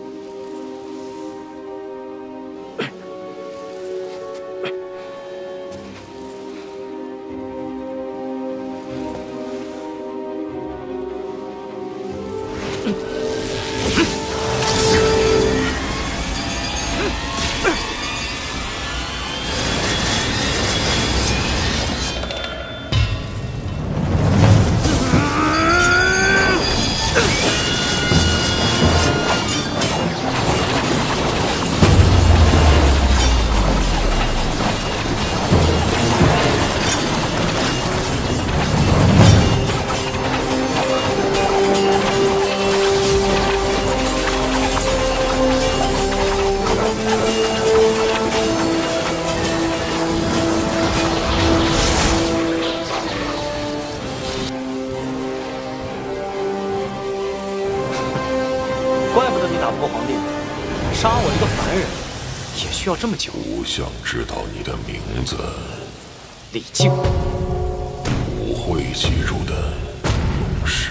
怪不得你打不过皇帝，杀我这个凡人也需要这么久。 不想知道你的名字， 李靖， 不会记住的勇士。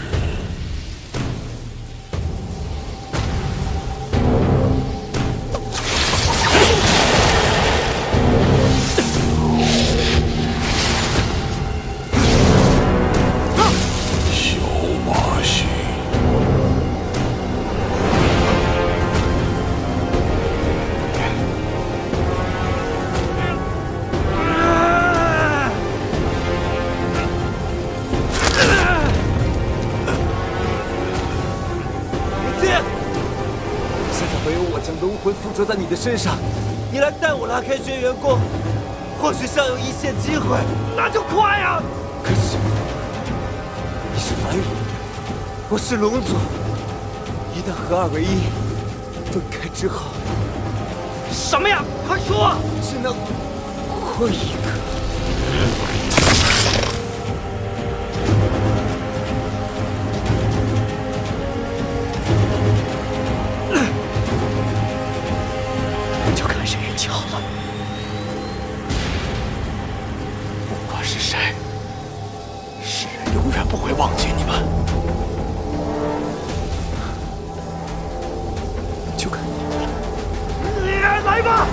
附着在你的身上，你来带我拉开轩辕宫，或许尚有一线机会。那就快呀！可是你是凡人，我是龙族，一旦合二为一，分开之后， 什么呀？快说！ 只能活一个。 不会忘记你们， 就看你来吧！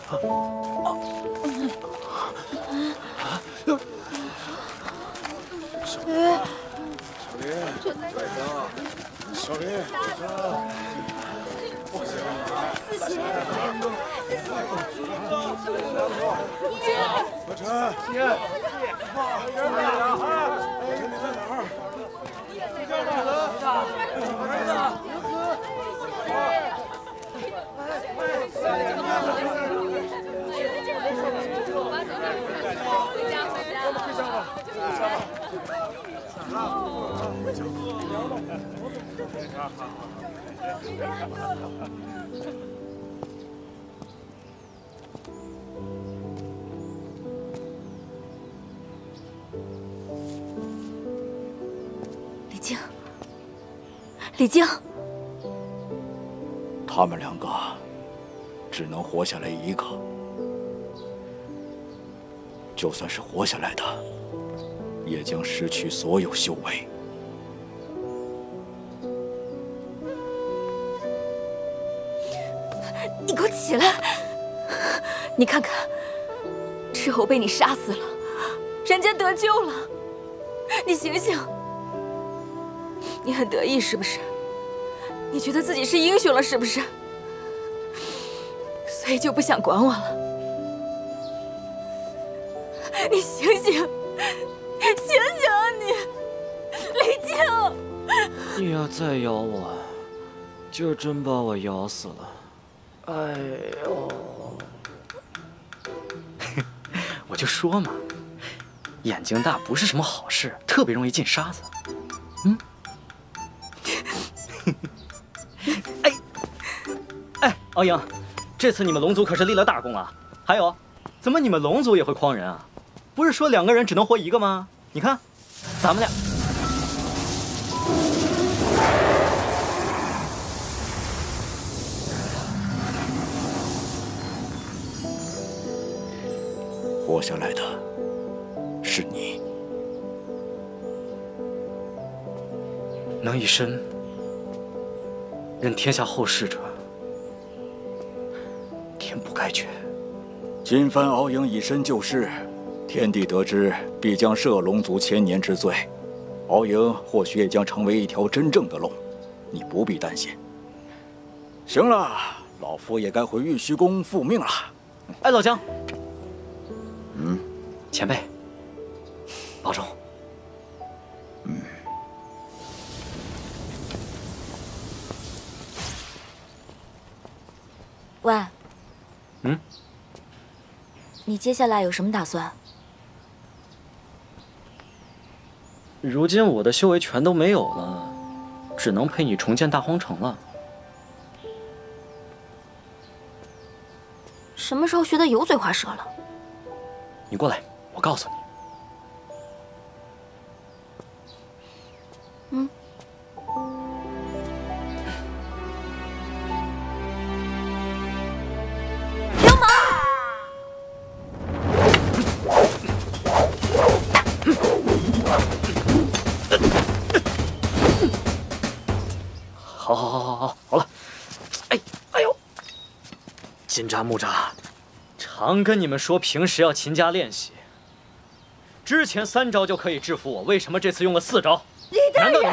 小林，何晨， 李靖，李靖， 他们两个只能活下来一个，就算是活下来的，也将失去所有修为。 你给我起来！你看看，斥候被你杀死了，人家得救了，你醒醒！你很得意是不是？你觉得自己是英雄了是不是？所以就不想管我了？你醒醒，醒醒啊你，李靖！ 你要再咬我，就真把我咬死了。哎呦！ 我就说嘛，眼睛大不是什么好事，特别容易进沙子。嗯。 哎，敖英，这次你们龙族可是立了大功啊！还有，怎么你们龙族也会诓人啊？不是说2个人只能活1个吗？你看，咱们俩。 活下来的是你， 能以身任天下后世者，天不该绝。 今番敖英以身救世，天帝得知必将赦龙族1000年之罪，敖英或许也将成为一条真正的龙，你不必担心。行了，老夫也该回玉虚宫复命了。 哎，老姜。 前辈，保重。 喂。你接下来有什么打算？ 如今我的修为全都没有了，只能陪你重建大荒城了。 什么时候学得油嘴滑舌了？ 你过来。我告诉你， 流氓！ 好了，哎呦，金吒木吒，常跟你们说平时要勤加练习。之前3招就可以制服我，为什么这次用了4招？ 李大人，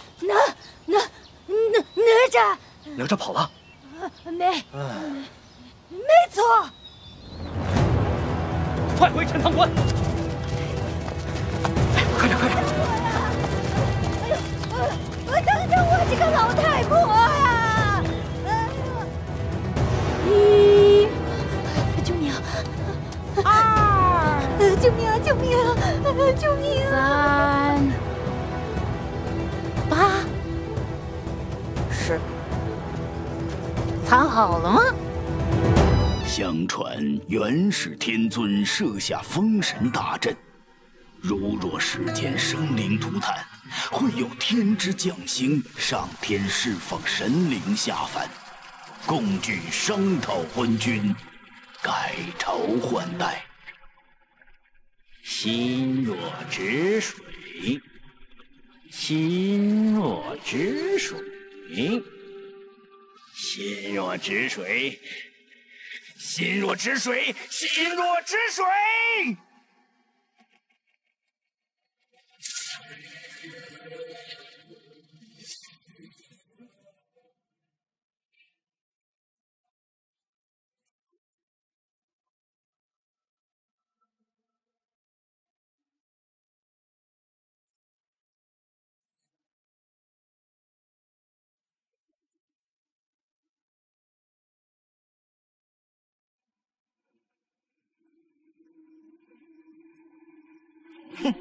哪吒跑了？ 没错。 快回陈塘关！ 快点！ 等等我这个老太婆啊！ 救命！ 救命啊！救命啊！救命啊 ！3、8、10，藏好了吗？ 相传元始天尊设下封神大阵，如若世间生灵涂炭，会有天之降星上天释放神灵下凡，共聚商讨昏君，改朝换代。心若止水，心若止水，心若止水， 心若止水，心若止水。 哼，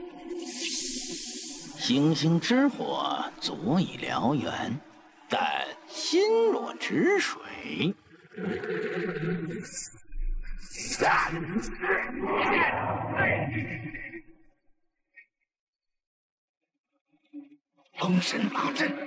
星星之火足以燎原，但心若止水。封神大阵。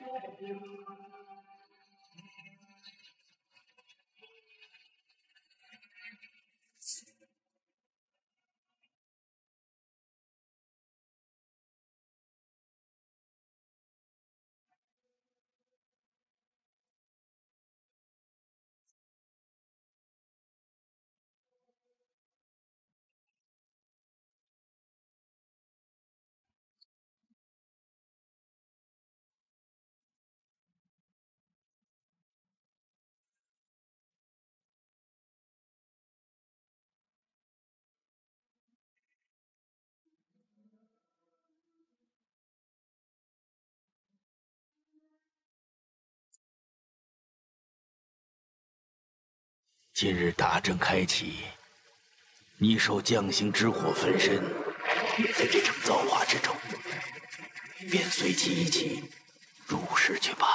今日大阵开启，你受将星之火焚身，也在这场造化之中，便随其一起入世去吧。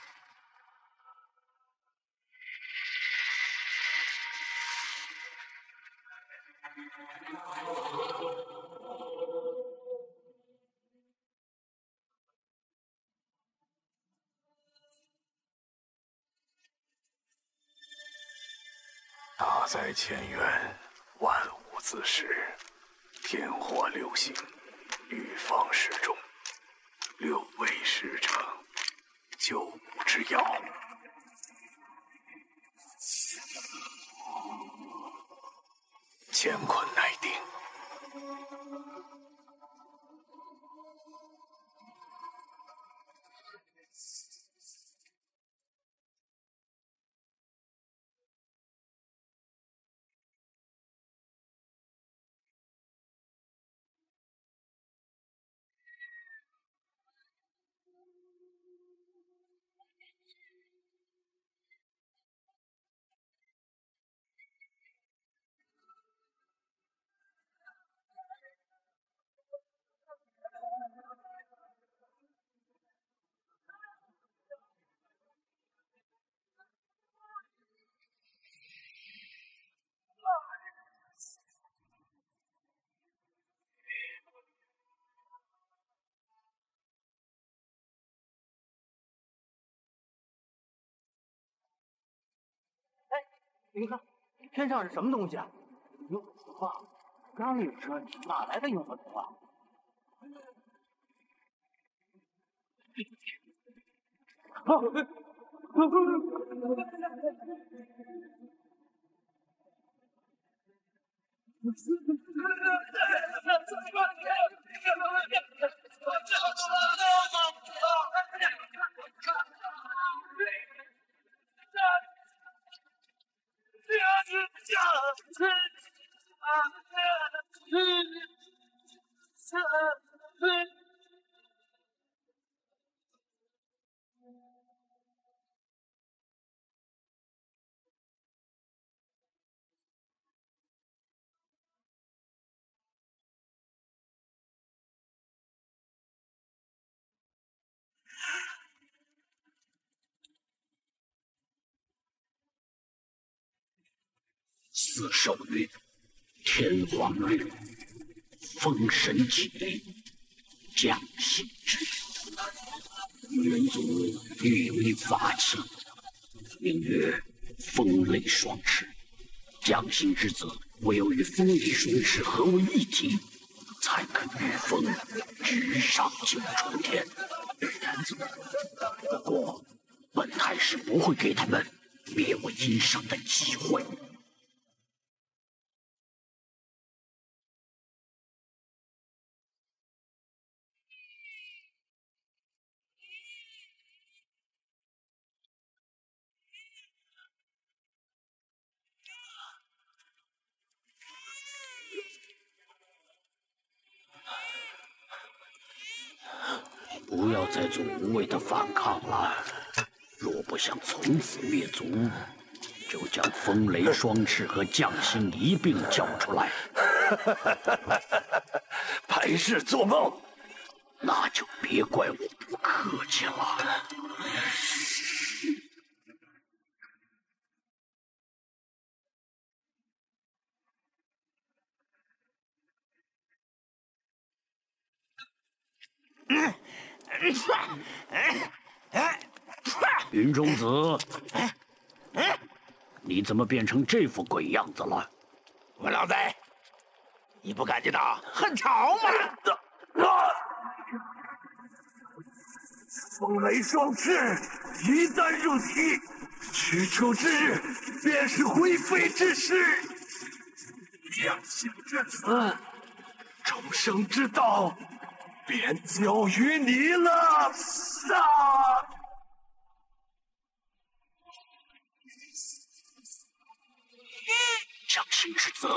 大哉乾元，万物自始，天火六行，欲放时中，六位使者，救吾之药。乾坤乃定。 您看，天上是什么东西啊？有火花，刚有车，哪来的萤火虫啊？ 四手云，天皇律，封神起，将星之元祖御为法器，名曰风雷双翅。将星之子，唯有与风雷双翅合为一体，才可御风直上九重天。不过，本太师不会给他们灭我殷商的机会。 不要再做无谓的反抗了。若不想从此灭族，就将风雷双翅和将星一并交出来。 白日做梦， 那就别怪我不客气了。云中子，你怎么变成这副鬼样子了？ 文老贼，你不感觉到很潮吗？风雷双翅一旦入体，取出之日便是灰飞之时。将星之子，重生之道便交于你了。 将星之子，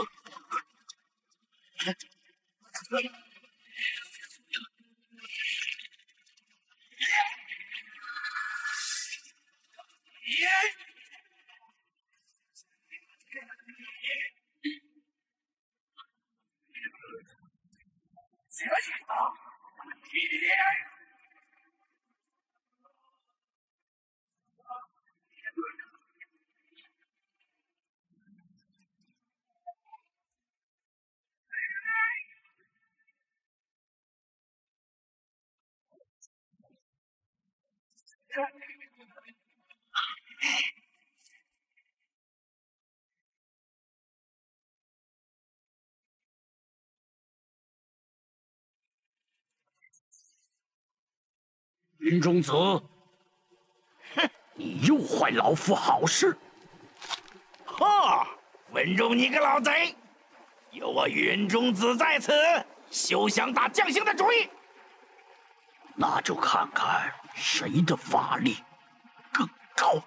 云中子， 哼， 你又坏老夫好事！ 哈，文中你个老贼，有我云中子在此，休想打将星的主意。 那就看看谁的法力更高。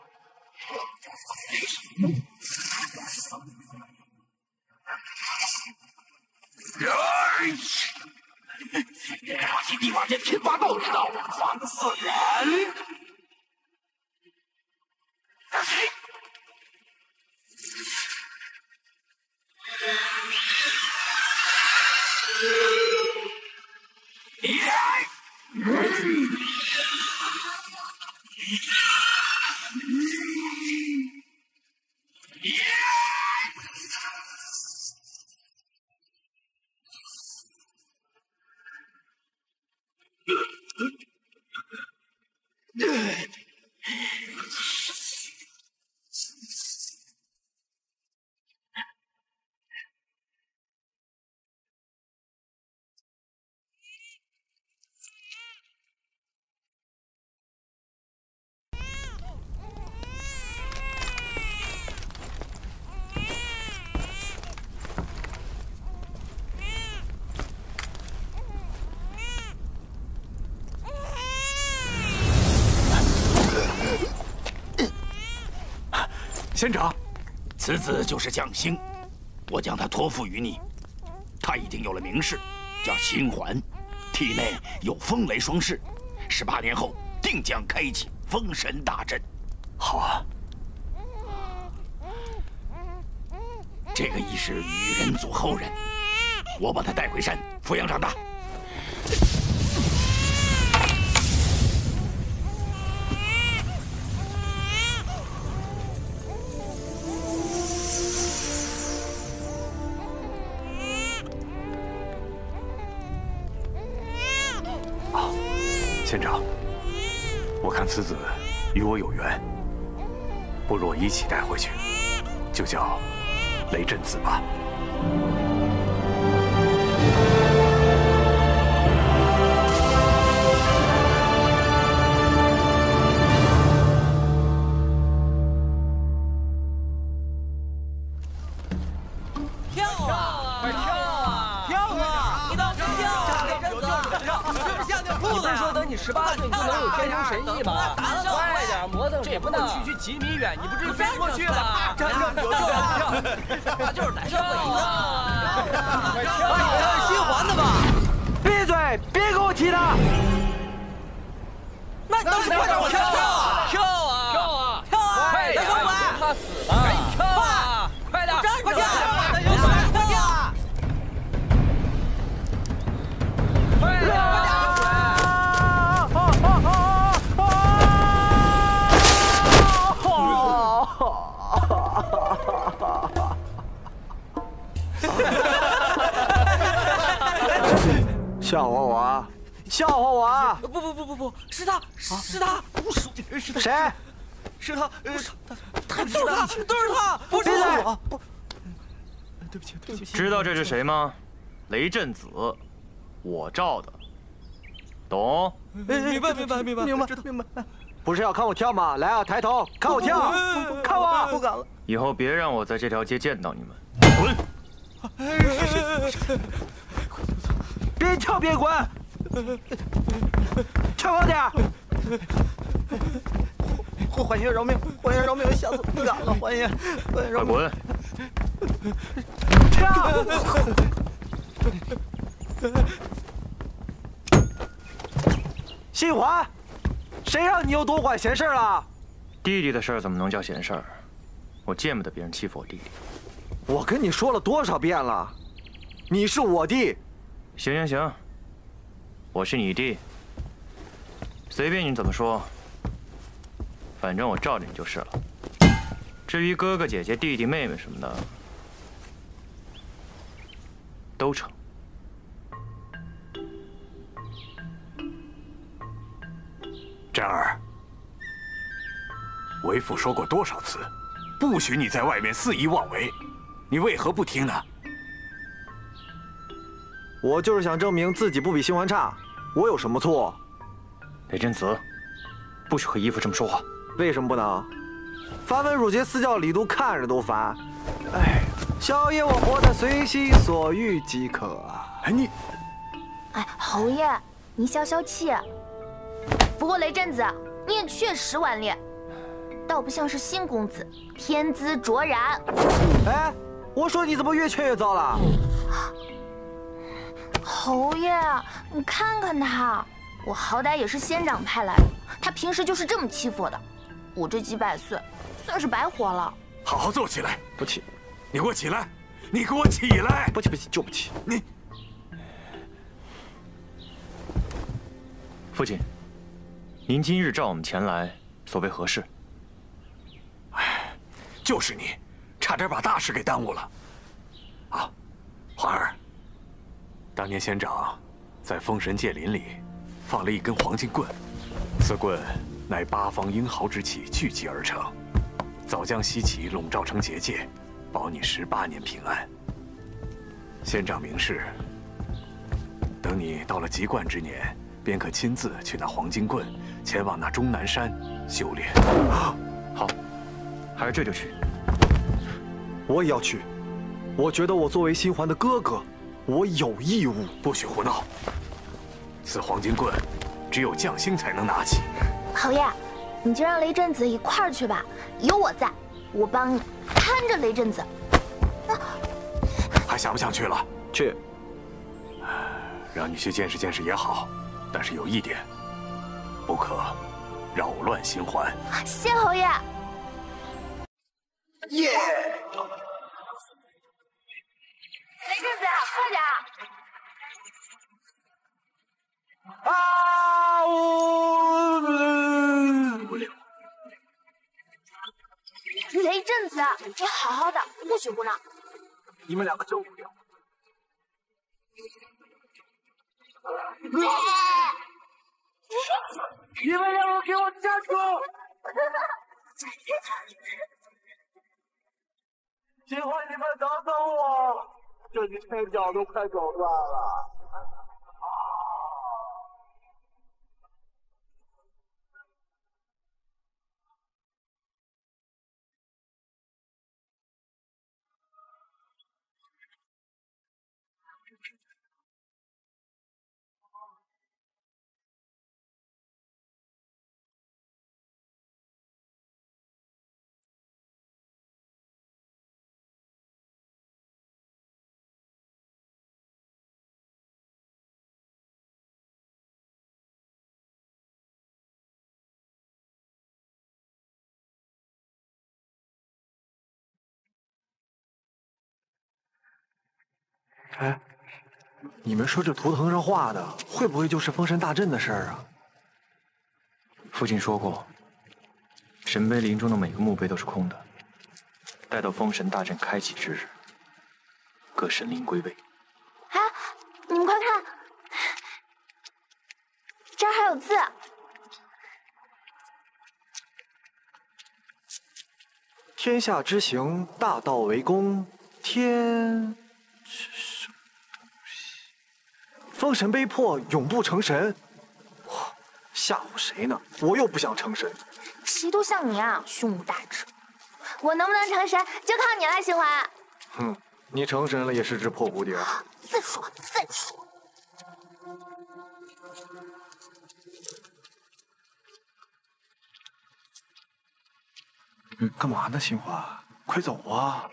你往前拼发斗之道，放肆人！ 仙长， 此子就是将星，我将他托付于你。他已经有了名士，叫星环，体内有风雷双翅，18年后定将开启封神大阵。 好啊。 这个已是羽人族后人，我把他带回山抚养长大。 仙长，我看此子与我有缘，不若一起带回去，就叫雷震子吧。 跳啊！快跳啊！跳啊！你倒是跳！雷震子，是不是吓尿裤子？你不是说等你18岁你就能有天生神意吗？快点，磨蹭什么呢？区几米远，你不至于飞过去吧？站住！他就是胆小鬼啊！快跳！你是新还的吧？闭嘴！别给我提他！ 快点往上跳啊！跳啊！快点，怕死了！赶紧跳啊！快点，快跳！快跳！快跳！快点！ 笑话我啊！笑话我啊！ 不，是他，是他，不是他， 谁？ 是他，都是他，不是我。 对不起。 知道这是谁吗？雷震子，我罩的，懂？ 明白。 不是要看我跳吗？来啊，抬头看我跳，看我！ 不敢了。 以后别让我在这条街见到你们，滚！ 边跳边滚，跳高点！ 还爷饶命！下次不敢了，还爷饶命！ 快滚！ 跳！新环，谁让你又多管闲事了？ 弟弟的事儿怎么能叫闲事儿？我见不得别人欺负我弟弟。 我跟你说了多少遍了，你是我弟。 行，我是你弟，随便你怎么说，反正我罩着你就是了。至于哥哥姐姐、弟弟妹妹什么的，都成。 真儿，为父说过多少次，不许你在外面肆意妄为，你为何不听呢？ 我就是想证明自己不比新环差，我有什么错？ 雷震子，不许和姨父这么说话。 为什么不能？繁文缛节私教礼度看着都烦。哎，小爷我活得随心所欲即可啊。 哎，侯爷，你消消气。不过雷震子，你也确实顽劣，倒不像是新公子，天资卓然。 哎，我说你怎么越劝越糟了？ 侯爷，你看看他，我好歹也是仙长派来的，他平时就是这么欺负我的，我这几百岁算是白活了。 好好坐起来， 不起， 你给我起来，你给我起来！ 不起就不起。 你， 父亲，您今日召我们前来，所为何事？ 哎，就是你，差点把大事给耽误了。啊，环儿。当年仙长在封神界林里放了一根黄金棍，此棍乃八方英豪之气聚集而成，早将西岐笼罩成结界，保你18年平安。仙长明示，等你到了籍贯之年，便可亲自取那黄金棍，前往那终南山修炼。 好，还是这就去。 我也要去。我觉得我作为新环的哥哥，我有义务。 不许胡闹！此黄金棍，只有将星才能拿起。 侯爷，你就让雷震子一块儿去吧，有我在，我帮你看着雷震子。 还想不想去了？ 去。 让你去见识见识也好，但是有一点，不可扰乱新环。 谢侯爷。 耶！ 雷震子，快点！ 啊呜！ 雷震子，你好好的，不许胡闹。 你们两个真无聊。你们两个给我站住！喜欢你们等等我，这只天脚都快走断了。 哎，你们说这图腾上画的，会不会就是封神大阵的事儿啊？ 父亲说过，神碑林中的每个墓碑都是空的，待到封神大阵开启之日，各神灵归位。 哎，你们快看，这儿还有字。 天下之行，大道为公。天，封神碑破，永不成神。吓唬谁呢？我又不想成神。 谁都像你啊，胸无大志。我能不能成神，就靠你了，新华。 哼，你成神了也是只破蝴蝶。 再说，再说。 干嘛呢，新华？快走啊！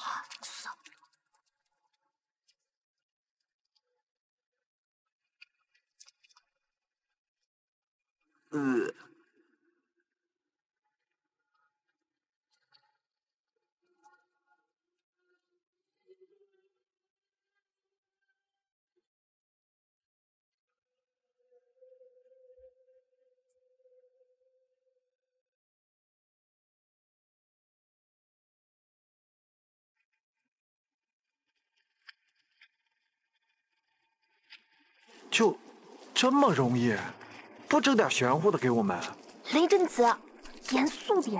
就这么容易？不整点玄乎的给我们？ 雷震子，严肃点。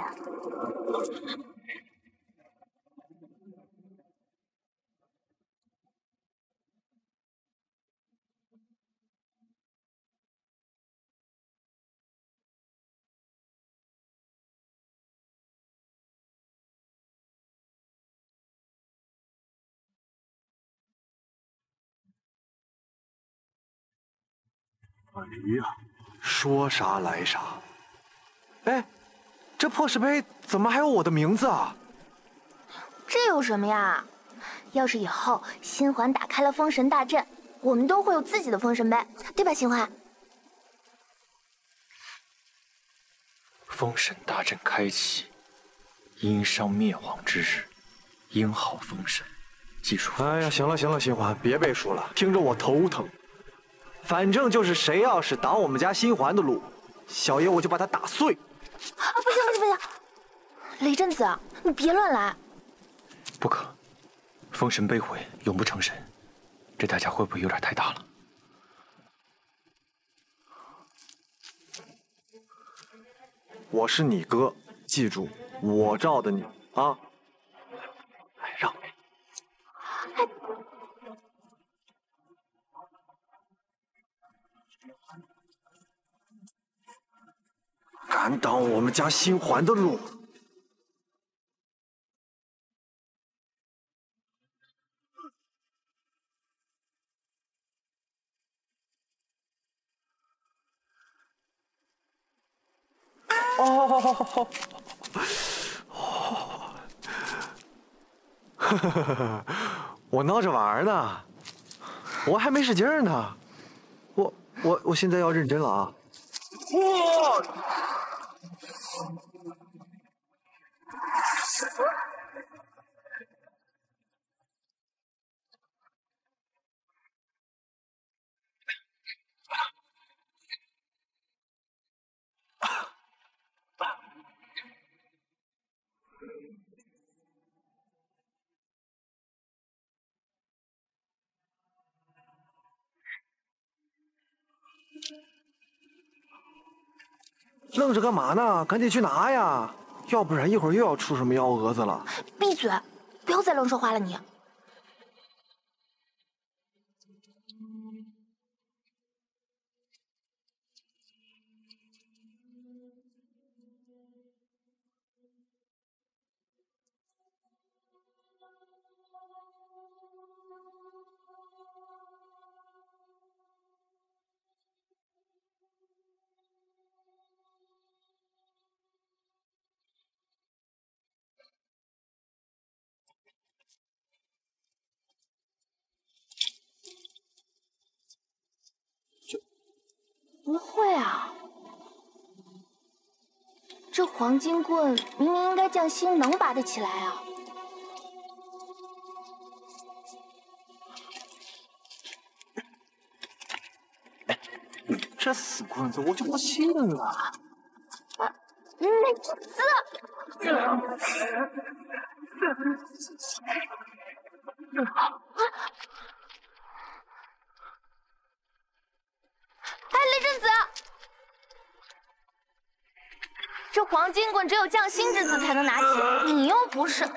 哎呀，说啥来啥。哎，这破石碑怎么还有我的名字啊？ 这有什么呀？要是以后新环打开了封神大阵，我们都会有自己的封神碑，对吧，新环？ 封神大阵开启，殷商灭亡之日，英号封神，技术。 哎呀，行了行了，新环，别背书了，听着我头疼。反正就是谁要是挡我们家新环的路，小爷我就把他打碎。 啊，不行不行不行！雷震子，你别乱来。 不可，封神碑毁，永不成神，这代价会不会有点太大了？ 我是你哥，记住，我罩的你啊！哎，让开！敢挡我们家新环的路！哦，我闹着玩呢，我还没使劲呢，我现在要认真了啊！哇！愣着干嘛呢？赶紧去拿呀！要不然一会儿又要出什么幺蛾子了。 闭嘴！不要再乱说话了你。不会啊，这黄金棍明明应该降星能拔得起来啊！ 这死棍子我就不信了。 雷震子，哎，雷震子，这黄金棍只有匠心之子才能拿起，你又不是。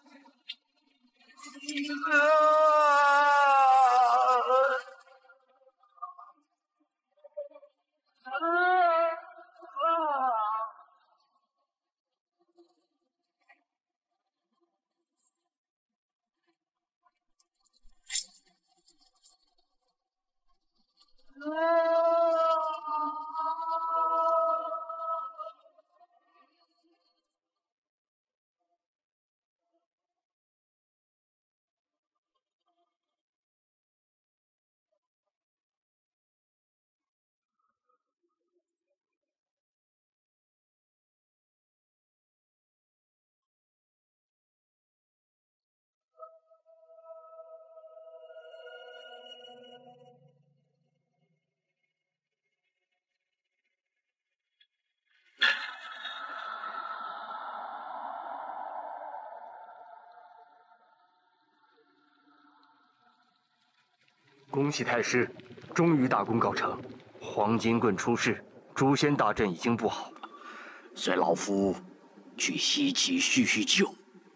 恭喜太师，终于大功告成，黄金棍出世，诛仙大阵已经布好。 随老夫去西岐叙叙旧。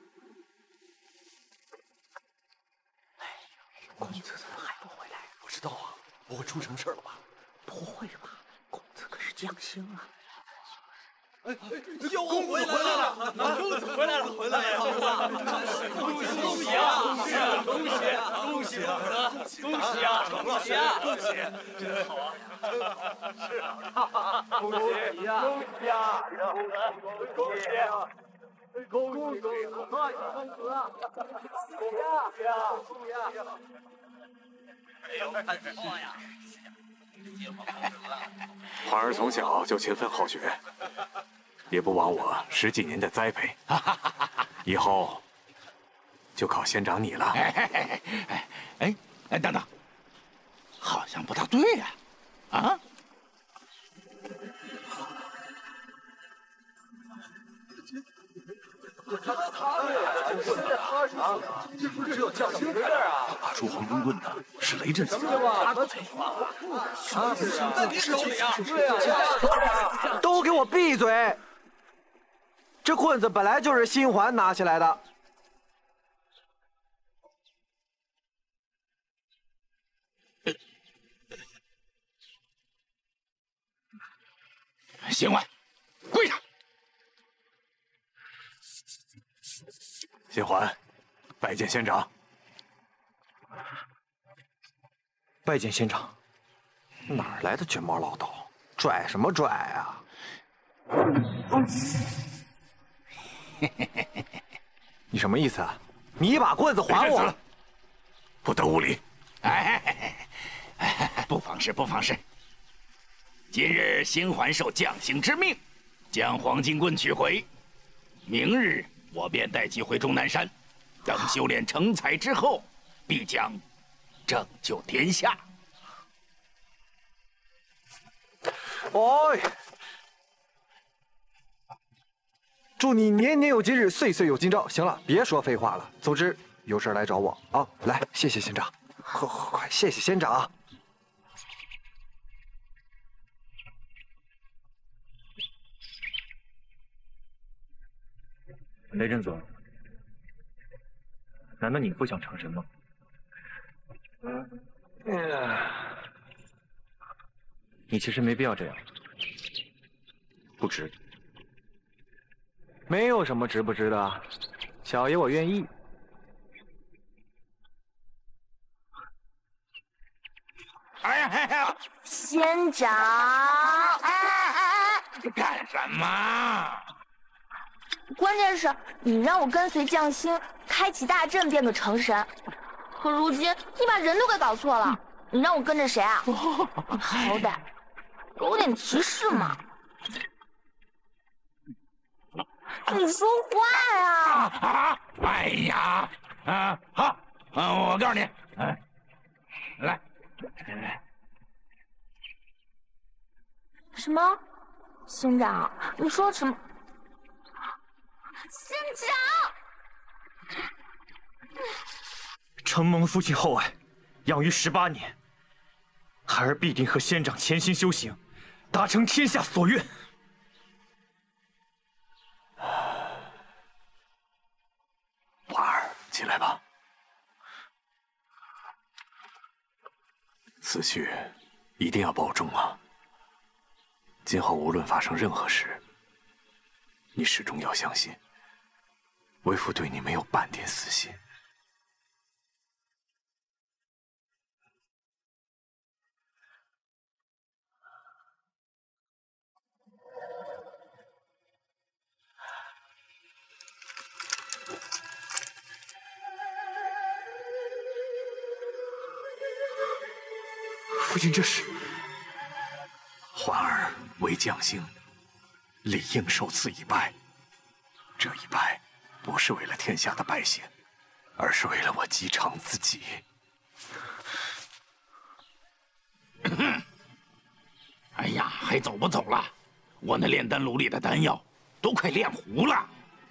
公子怎么还不回来？不知道啊，不会出什么事了吧？不会吧，公子可是将星啊！ 哎，又回来了！公子回来了，回来了！恭喜啊！恭喜啊！恭喜啊！恭喜啊！恭喜啊！恭喜啊！恭喜！真好啊！是啊！恭喜呀！恭喜呀！恭喜！恭喜！恭喜！恭喜公子啊！恭喜呀！恭喜呀！哎呦，看什么呀？ 环儿从小就勤奋好学，也不枉我10几年的栽培。以后就靠仙长你了。 哎，等等，好像不大对呀！啊？ 这不是只有匠心儿啊！ 拿出黄金棍的是雷震子。 在你手里啊！对啊！ 都给我闭嘴！这棍子本来就是新环拿起来的。 新环，跪下！ 新环，拜见仙长。 拜见仙长。哪来的卷毛老道？拽什么拽啊！你什么意思啊？你把棍子还我！ 不得无礼！ 不妨事，不妨事。今日新环受将星之命，将黄金棍取回。明日我便带其回终南山，等修炼成才之后，必将拯救天下。 哎，祝你年年有今日，岁岁有今朝。行了，别说废话了。总之有事来找我啊！来，谢谢仙长，快，谢谢仙长。 雷震子，难道你不想成神吗？你其实没必要这样，不值。 没有什么值不值的，小爷我愿意。 哎呀！ 仙长， 干什么？ 关键是你让我跟随匠心开启大阵变个成神，可如今你把人都给搞错了，你让我跟着谁啊？好歹有点提示嘛！你说话呀！ 哎呀！好，我告诉你，来， 什么？县长，你说什么？县长！ 承蒙父亲厚爱，养育18年，孩儿必定和仙长潜心修行，达成天下所愿。 婉儿，起来吧。此去一定要保重啊！今后无论发生任何事，你始终要相信，为父对你没有半点私心。 父亲，这是环儿为将星，理应受此一拜。这一拜不是为了天下的百姓，而是为了我姬昌自己。 哎呀，还走不走了？我那炼丹炉里的丹药都快炼糊了。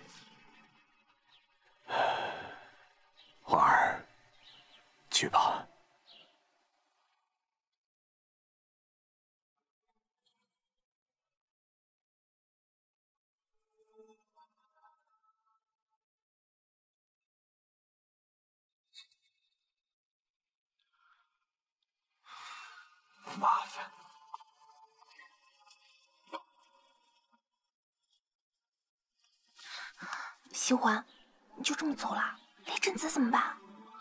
环儿，去吧。麻烦。 喜欢，你就这么走了？雷震子怎么办？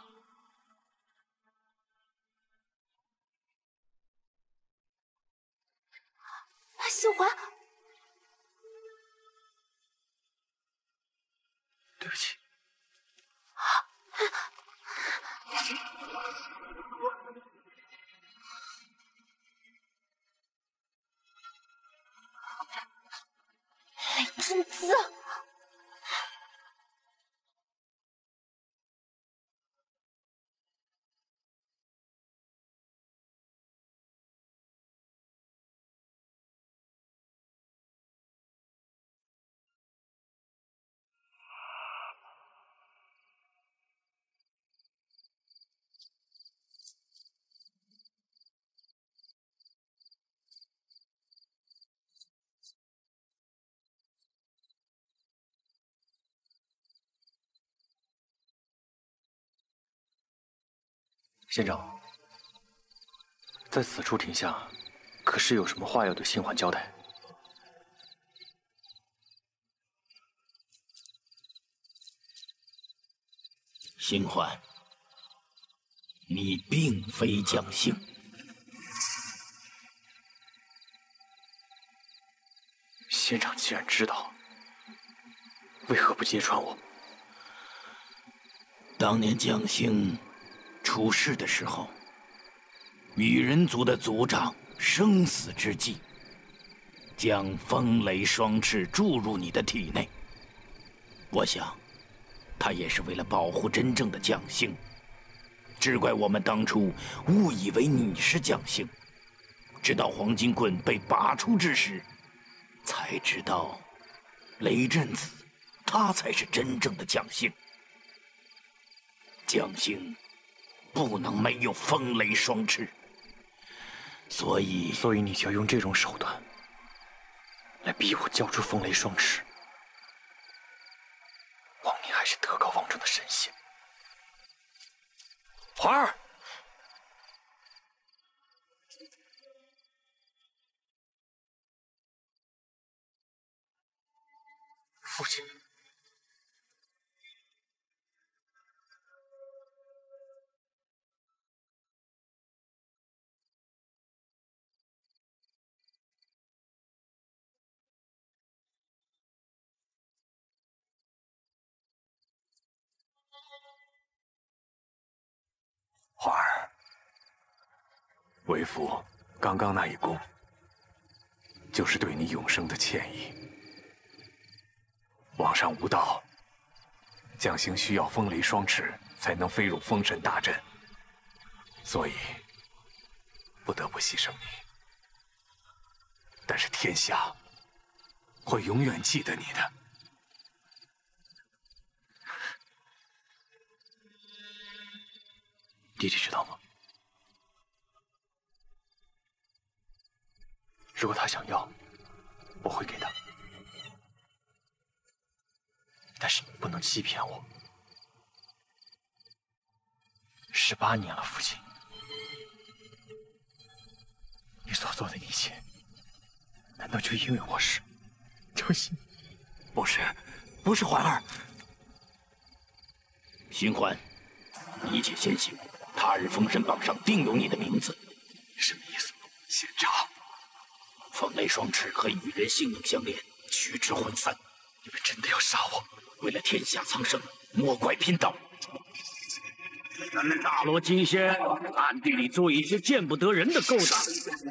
喜欢， 对不起。 雷震子， 县长，在此处停下，可是有什么话要对新环交代？ 新环，你并非将星。 县长既然知道，为何不揭穿我？ 当年将星出世的时候，羽人族的族长生死之际，将风雷双翅注入你的体内。我想，他也是为了保护真正的将星。只怪我们当初误以为你是将星，直到黄金棍被拔出之时，才知道雷震子他才是真正的将星。将星不能没有风雷双翅，所以你就要用这种手段来逼我交出风雷双翅。望你还是德高望重的神仙。环儿，父亲。 环儿，为父刚刚那一弓，就是对你永生的歉意。网上无道，将星需要风雷双翅才能飞入封神大阵，所以不得不牺牲你。但是天下会永远记得你的。弟弟知道吗？如果他想要，我会给他。但是你不能欺骗我。18年了，父亲，你所做的一切，难道就因为我是周兴？不是，不是环儿。 新欢，一切先行，他日封神榜上定有你的名字。 什么意思？县长， 风雷双翅和羽人性命相连，取之混散。 你们真的要杀我？ 为了天下苍生，魔怪拼道。大罗金仙暗地里做一些见不得人的勾当。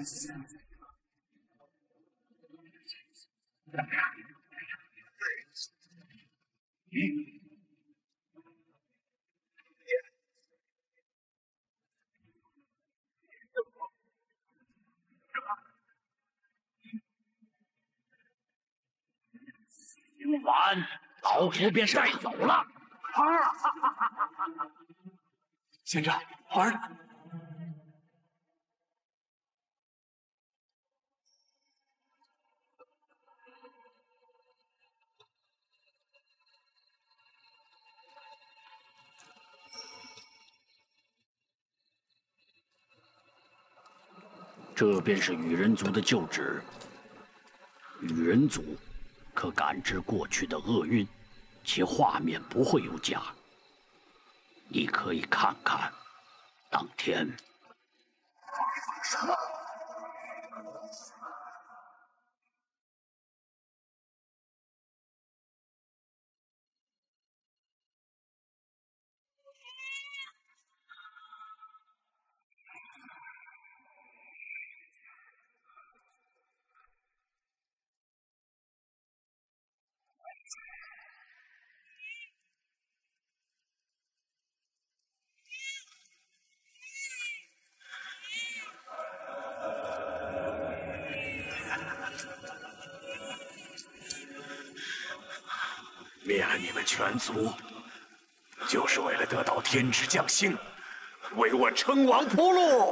完，老夫便带走了。 县长，环儿， 这便是羽人族的旧址。羽人族可感知过去的厄运，其画面不会有假。你可以看看，当天灭了你们全族，就是为了得到天之将星，为我称王铺路。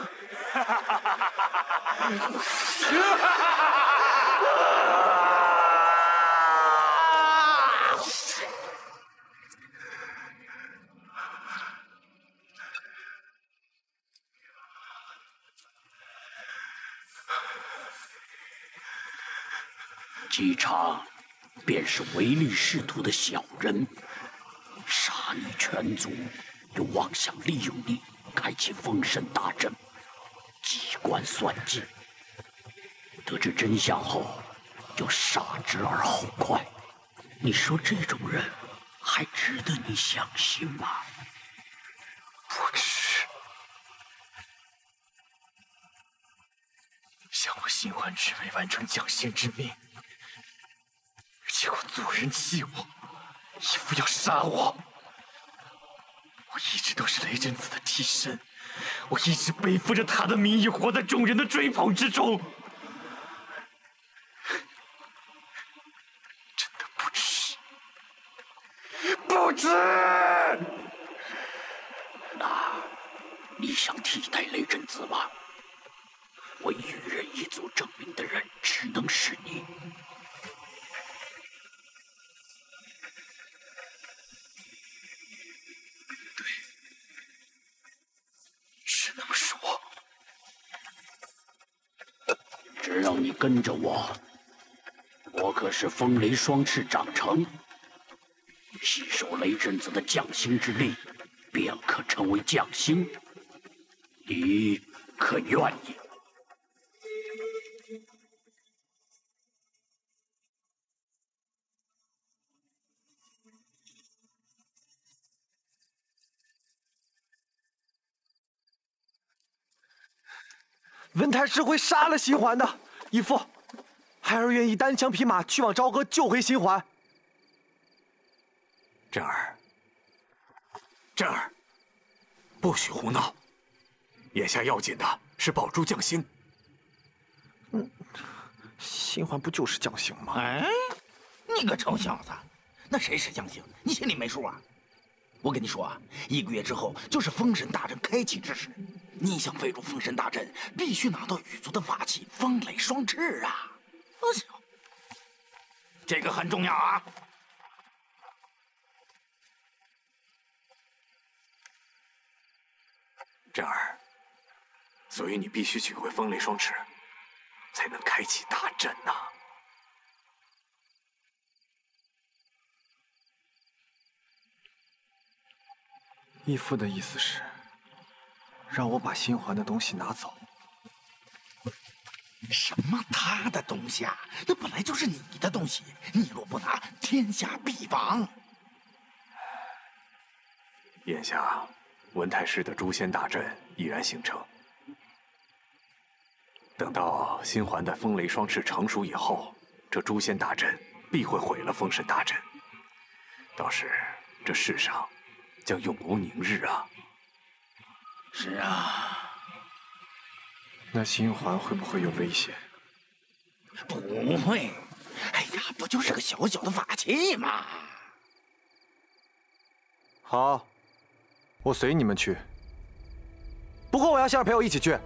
姬昌便是唯利是图的小人，杀你全族，又妄想利用你开启封神大阵，机关算尽。得知真相后，又杀之而后快。你说这种人还值得你相信吗？ 不值。想我新欢只为完成将仙之命，结果族人欺我，一副要杀我。我一直都是雷震子的替身，我一直背负着他的名义活在众人的追捧之中。真的不值，不值！ 那你想替代雷震子吗？为羽人一族证明的人只能是你。 对，只能是我。 只要你跟着我，我可是风雷双翅长成，吸收雷震子的将星之力，便可成为将星。你可愿意？ 文太师会杀了新环的，义父，孩儿愿意单枪匹马去往朝歌救回新环。 振儿，振儿，不许胡闹！眼下要紧的是保住将星。 新环不就是将星吗？ 哎，你个臭小子，那谁是将星？你心里没数啊？我跟你说啊，1个月之后就是封神大阵开启之时，你想飞入封神大阵，必须拿到羽族的法器风雷双翅啊！这个很重要啊！ 震儿，所以你必须取回风雷双翅，才能开启大阵呐。义父的意思是，让我把新环的东西拿走。 什么他的东西啊？那本来就是你的东西，你若不拿，天下必亡。 眼下，文太师的诛仙大阵已然形成。等到新环的风雷双翅成熟以后，这诛仙大阵必会毁了封神大阵。到时，这世上将永无宁日啊！ 是啊。 那新环会不会有危险？ 不会，哎呀，不就是个小小的法器吗？ 好，我随你们去。不过我要希儿陪我一起去。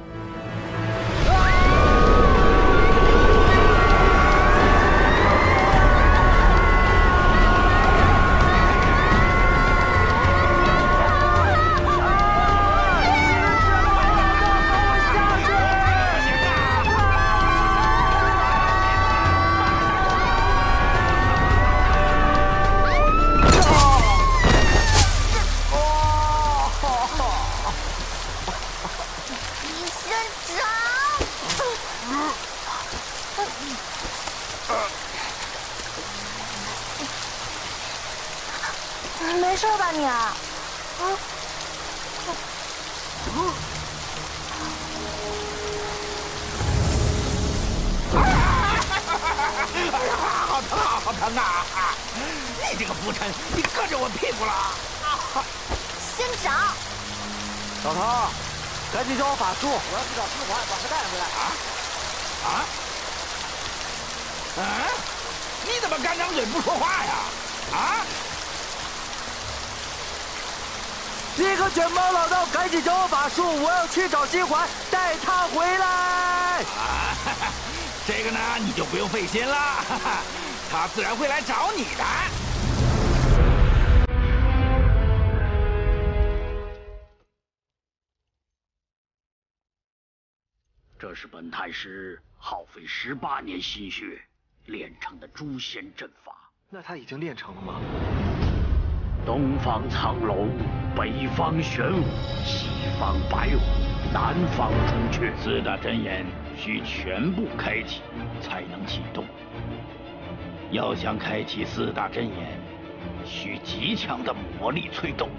没事吧你？ 好疼啊，好疼啊！你这个浮尘，你硌着我屁股了！ 仙长， 小唐，赶紧教我法术， 我要去找新环，把他带回来。 你怎么干张嘴不说话呀？ 你个卷毛老道，赶紧教我法术！我要去找新环，带他回来。 这个呢，你就不用费心了，他自然会来找你的。 这是本太师耗费18年心血练成的诛仙阵法。 那他已经练成了吗？ 东方苍龙，北方玄武，西方白虎，南方朱雀，4大真眼需全部开启才能启动。要想开启4大真眼，需极强的魔力催动。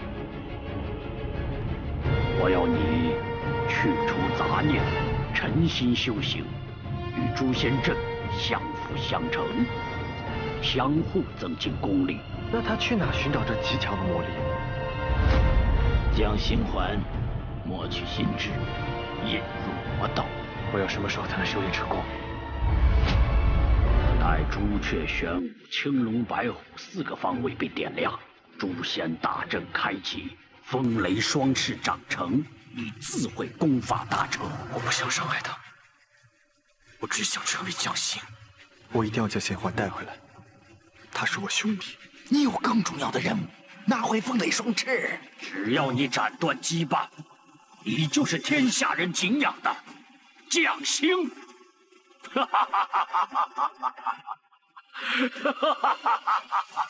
我要你去除杂念，沉心修行，与诛仙阵相辅相成，相互增进功力。 那他去哪寻找这极强的魔力？ 将星环磨去心智，引入魔道。 我要什么时候才能修炼成功？ 待朱雀、玄武、青龙、白虎4个方位被点亮，诛仙大阵开启，风雷双翅长成，你自会功法大成。 我不想伤害他，我只想成为将星。我一定要将仙环带回来，他是我兄弟。 你有更重要的任务，拿回风雷双翅。只要你斩断羁绊，你就是天下人敬仰的将星。哈哈哈哈哈哈！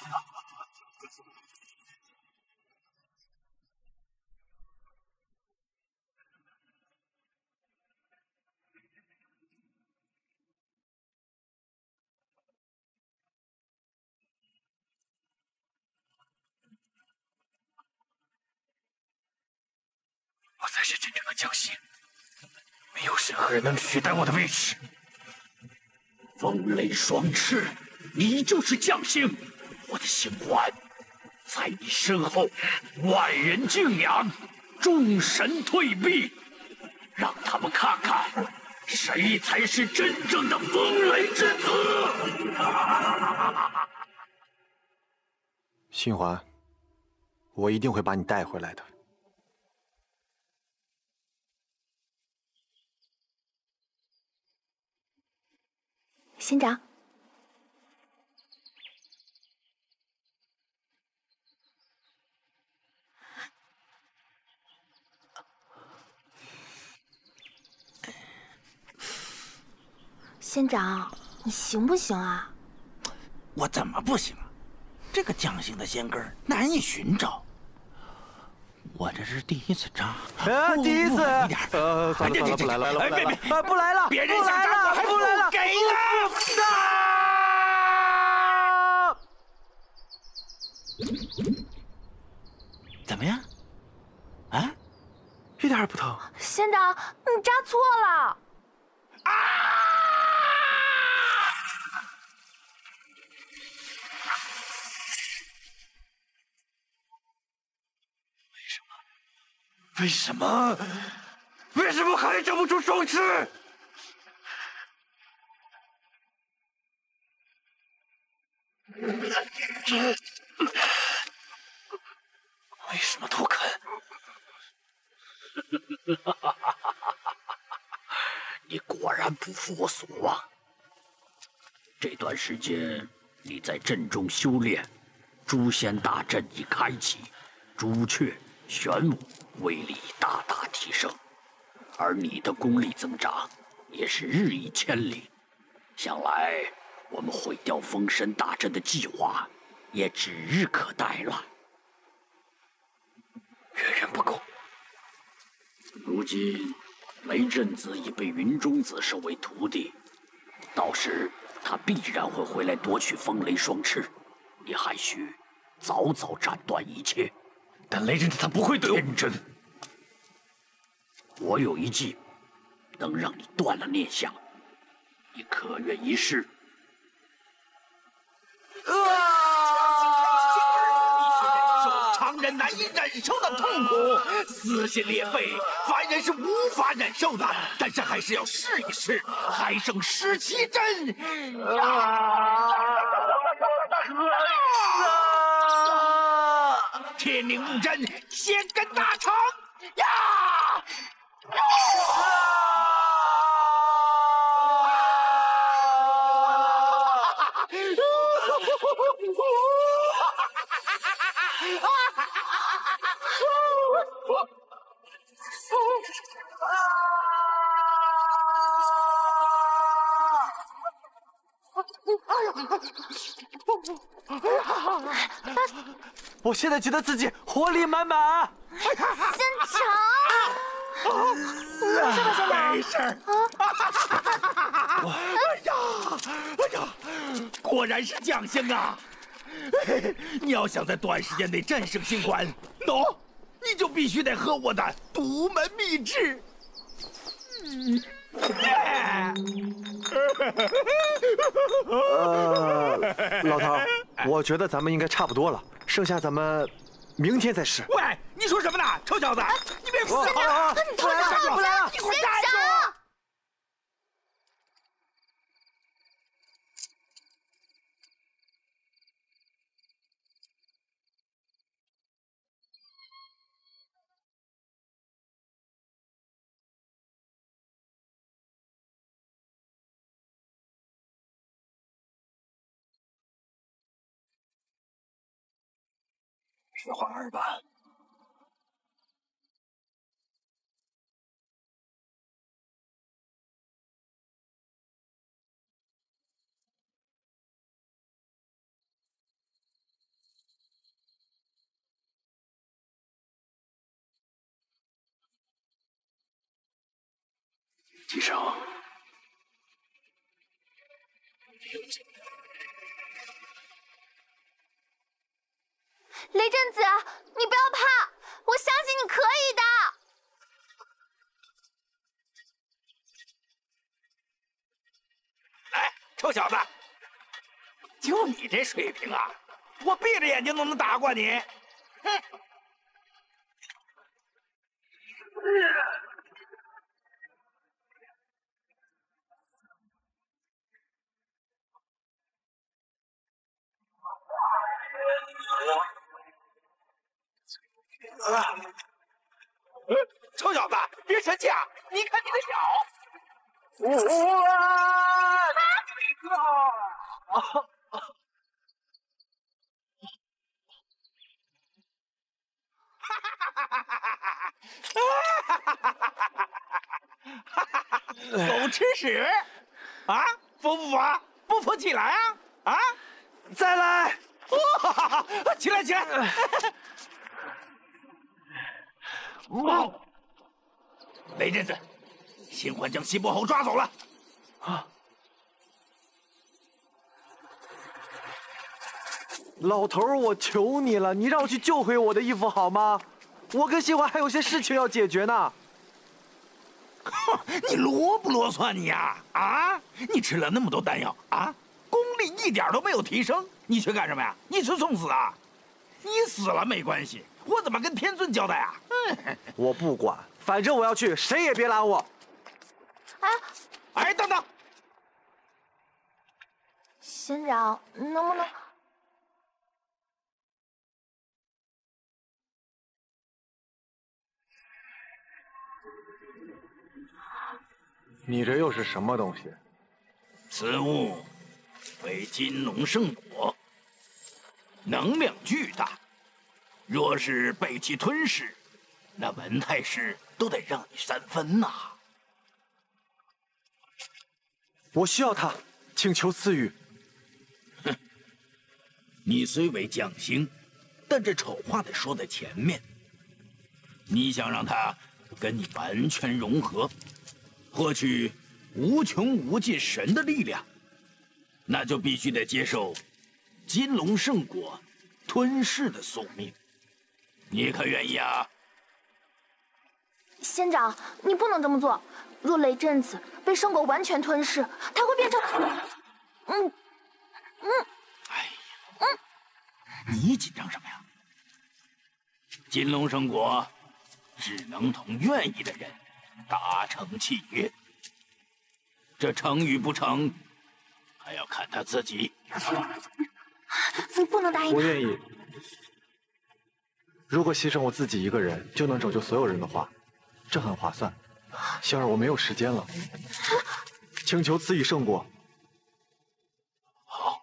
我才是真正的将星，没有任何人能取代我的位置。 风雷双翅，你就是将星，我的星环在你身后，万人敬仰，众神退避，让他们看看谁才是真正的风雷之子？ 新环，我一定会把你带回来的。 仙长，仙长，你行不行啊？ 我怎么不行啊？这个匠心的仙根难以寻找。我这是第一次扎， 第一次。 一点。 算了，不来了， 不来了，别人想扎我还不给了。怎么样？啊？ 一点也不疼。 仙长，你扎错了。 为什么？为什么还长不出双翅？为什么偷啃？ 你果然不负我所望。这段时间你在阵中修炼，诛仙大阵已开启，朱雀、玄武威力大大提升，而你的功力增长也是日益千里。想来我们毁掉封神大阵的计划也指日可待了。 远远不够。 如今雷震子已被云中子收为徒弟，到时他必然会回来夺取风雷双翅，你还需早早斩断一切。 但雷震子他不会对我。 天真，我有一计，能让你断了念想，你可愿一试？ 常人难以忍受的痛苦，撕心裂肺，凡人是无法忍受的。但是还是要试一试，还剩17针。天灵物针，仙根大成呀！ 我现在觉得自己活力满满。 仙长，你没事吧，仙长？ 没事。哎呀，果然是匠心啊！你要想在短时间内战胜星环，你就必须得喝我的独门秘制。 老头，我觉得咱们应该差不多了，剩下咱们明天再试。 喂，你说什么呢，臭小子！你别胡说！ 你偷着不来了！ 仙长。 雪花儿吧。机上。 雷震子，你不要怕，我相信你可以的。 哎，臭小子，就你这水平啊，我闭着眼睛都能打过你。哼！ 臭小子，别生气啊！你看你的脚。狗吃屎！啊，服不服？不服起来啊！啊， 再来！ 起来起来！雷震子，新欢将西伯侯抓走了。 啊！老头儿，我求你了，你让我去救回我的义父好吗？我跟新欢还有些事情要解决呢。 你啰不啰嗦你呀？啊！你吃了那么多丹药啊，功力一点都没有提升，你去干什么呀？你去送死啊？你死了没关系，我怎么跟天尊交代啊？ 我不管，反正我要去，谁也别拦我。 哎，等等， 仙长，能不能？ 你这又是什么东西？ 此物为金龙圣果，能量巨大。若是被其吞噬，那文太师都得让你3分呐。 我需要它，请求赐予。 哼，你虽为将星，但这丑话得说在前面。你想让它跟你完全融合，获取无穷无尽神的力量，那就必须得接受金龙圣果吞噬的宿命。你可愿意啊？ 仙长，你不能这么做。若雷震子被圣果完全吞噬，他会变成…… 你紧张什么呀？金龙圣果只能同愿意的人达成契约，这成与不成，还要看他自己。 你不能答应他。 我愿意。如果牺牲我自己一个人就能拯救所有人的话，这很划算。仙儿，我没有时间了，请求赐予圣果。 好。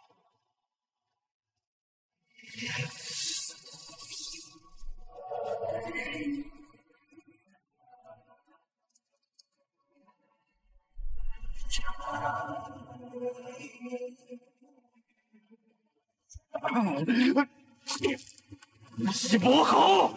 西伯侯，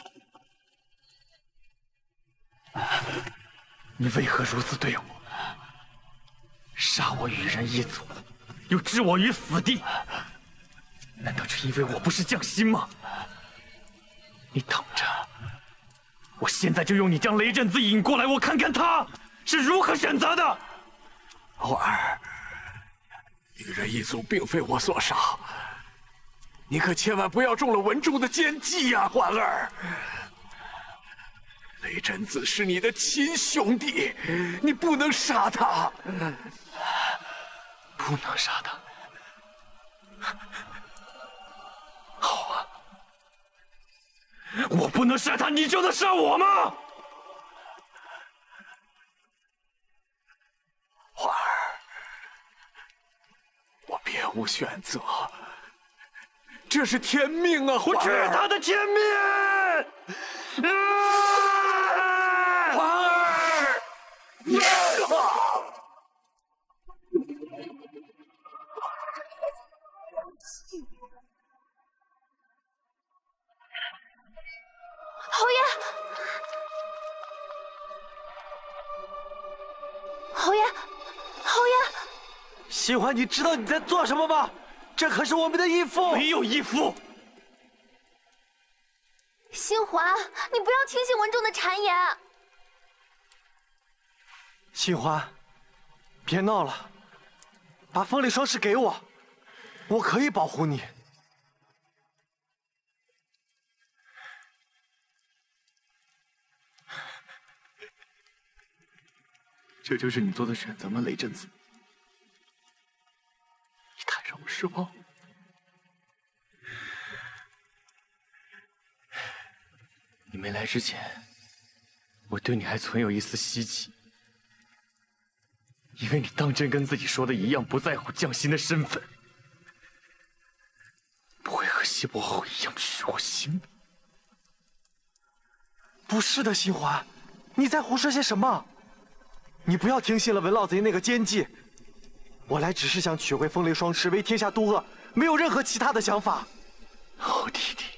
你为何如此对我？杀我羽人一族，又置我于死地，难道就因为我不是将星吗？你等着，我现在就用你将雷震子引过来，我看看他是如何选择的。 婉儿，羽人一族并非我所杀，你可千万不要中了文仲的奸计呀，婉儿。雷震子是你的亲兄弟，你不能杀他， 不能杀他。好啊，我不能杀他，你就能杀我吗？ 婉儿，我别无选择，这是天命啊！ 我知他的天命。 婉儿， 侯爷，侯爷，侯爷！ 新欢，你知道你在做什么吗？这可是我们的义父。 没有义父。 新欢，你不要轻信文仲的谗言。 新欢，别闹了，把风里双翅给我，我可以保护你。 这就是你做的选择吗，雷震子？你太让我失望了。 你没来之前，我对你还存有一丝希冀，因为你当真跟自己说的一样，不在乎匠心的身份，不会和谢伯侯一样取我心。 不是的，新环，你在胡说些什么？你不要听信了文老贼那个奸计。我来只是想取回风雷双翅，为天下渡恶，没有任何其他的想法。 好弟弟，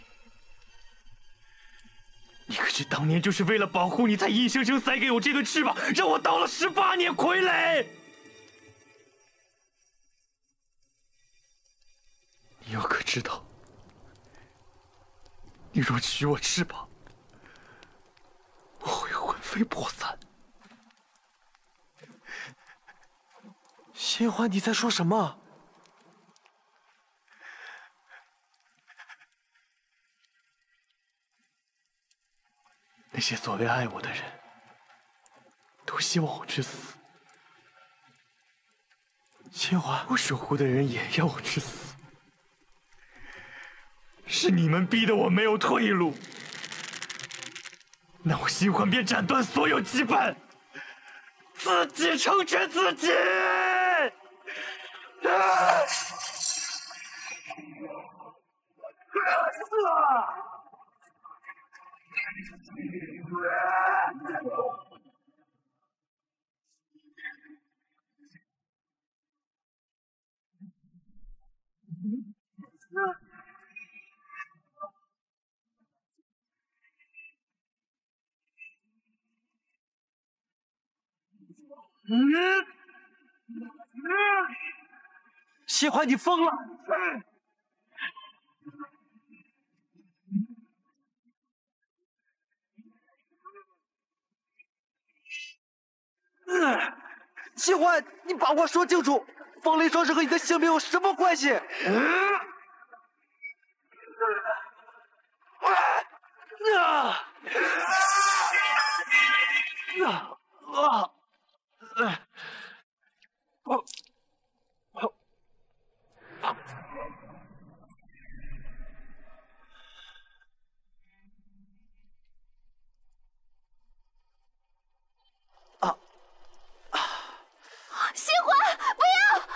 你可知当年就是为了保护你，才硬生生塞给我这对翅膀，让我当了18年傀儡。你又可知道，你若取我翅膀，我会魂飞魄散。 新欢，你在说什么？ 那些所谓爱我的人，都希望我去死。 新欢， 我守护的人也要我去死。是你们逼得我没有退路，那我新欢便斩断所有羁绊，自己成全自己。 新欢，你疯了！新欢，你把话说清楚，风雷双翅和你的性命有什么关系？ 新欢，不要！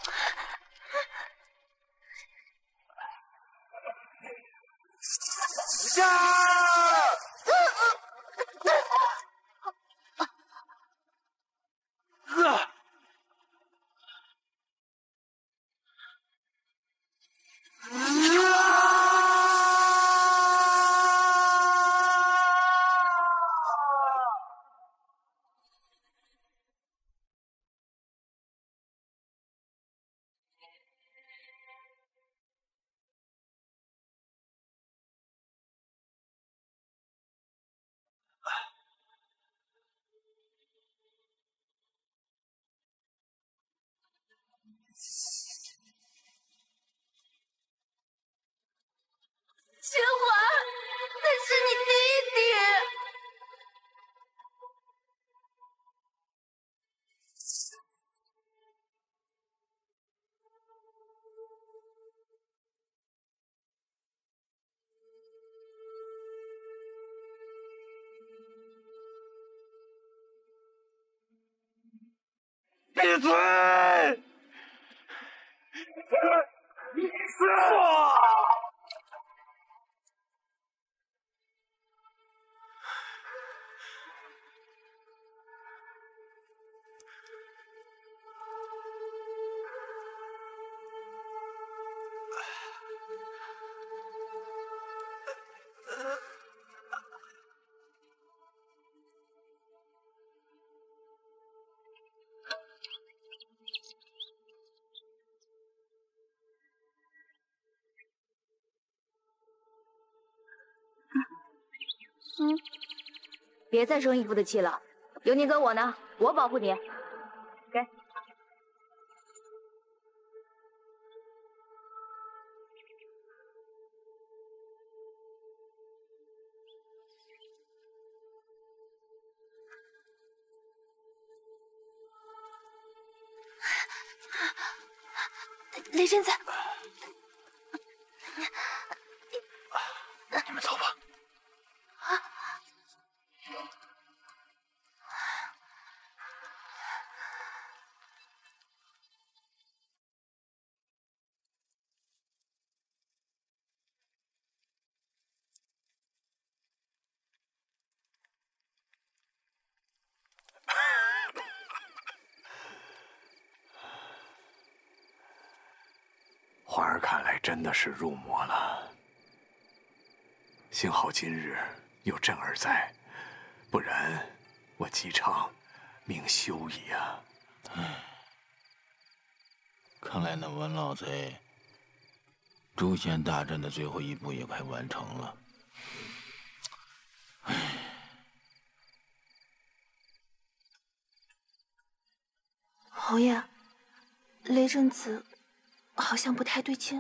新欢，那是你弟弟。 闭嘴！ 别再生义父的气了，有你跟我呢，我保护你。给。雷震子， 你们走吧。 花儿看来真的是入魔了。幸好今日有朕儿在，不然我姬昌命休矣啊！ 唉，看来那文老贼诛仙大阵的最后一步也快完成了。唉。 侯爷，雷震子好像不太对劲。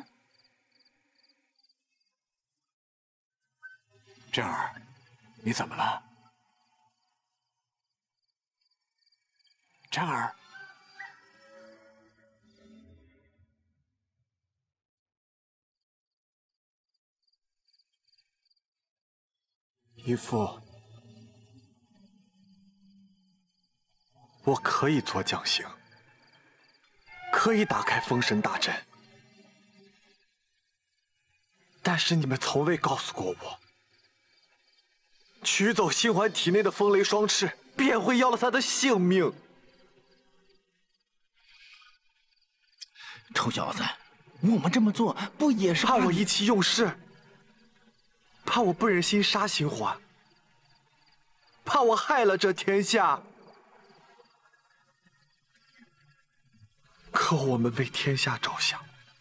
震儿，你怎么了？震儿， 姨父，我可以做将星。 可以打开封神大阵，但是你们从未告诉过我，取走星环体内的风雷双翅，便会要了他的性命。 臭小子，我们这么做不也是怕我意气用事？怕我不忍心杀星环？怕我害了这天下？ 可我们为天下着想，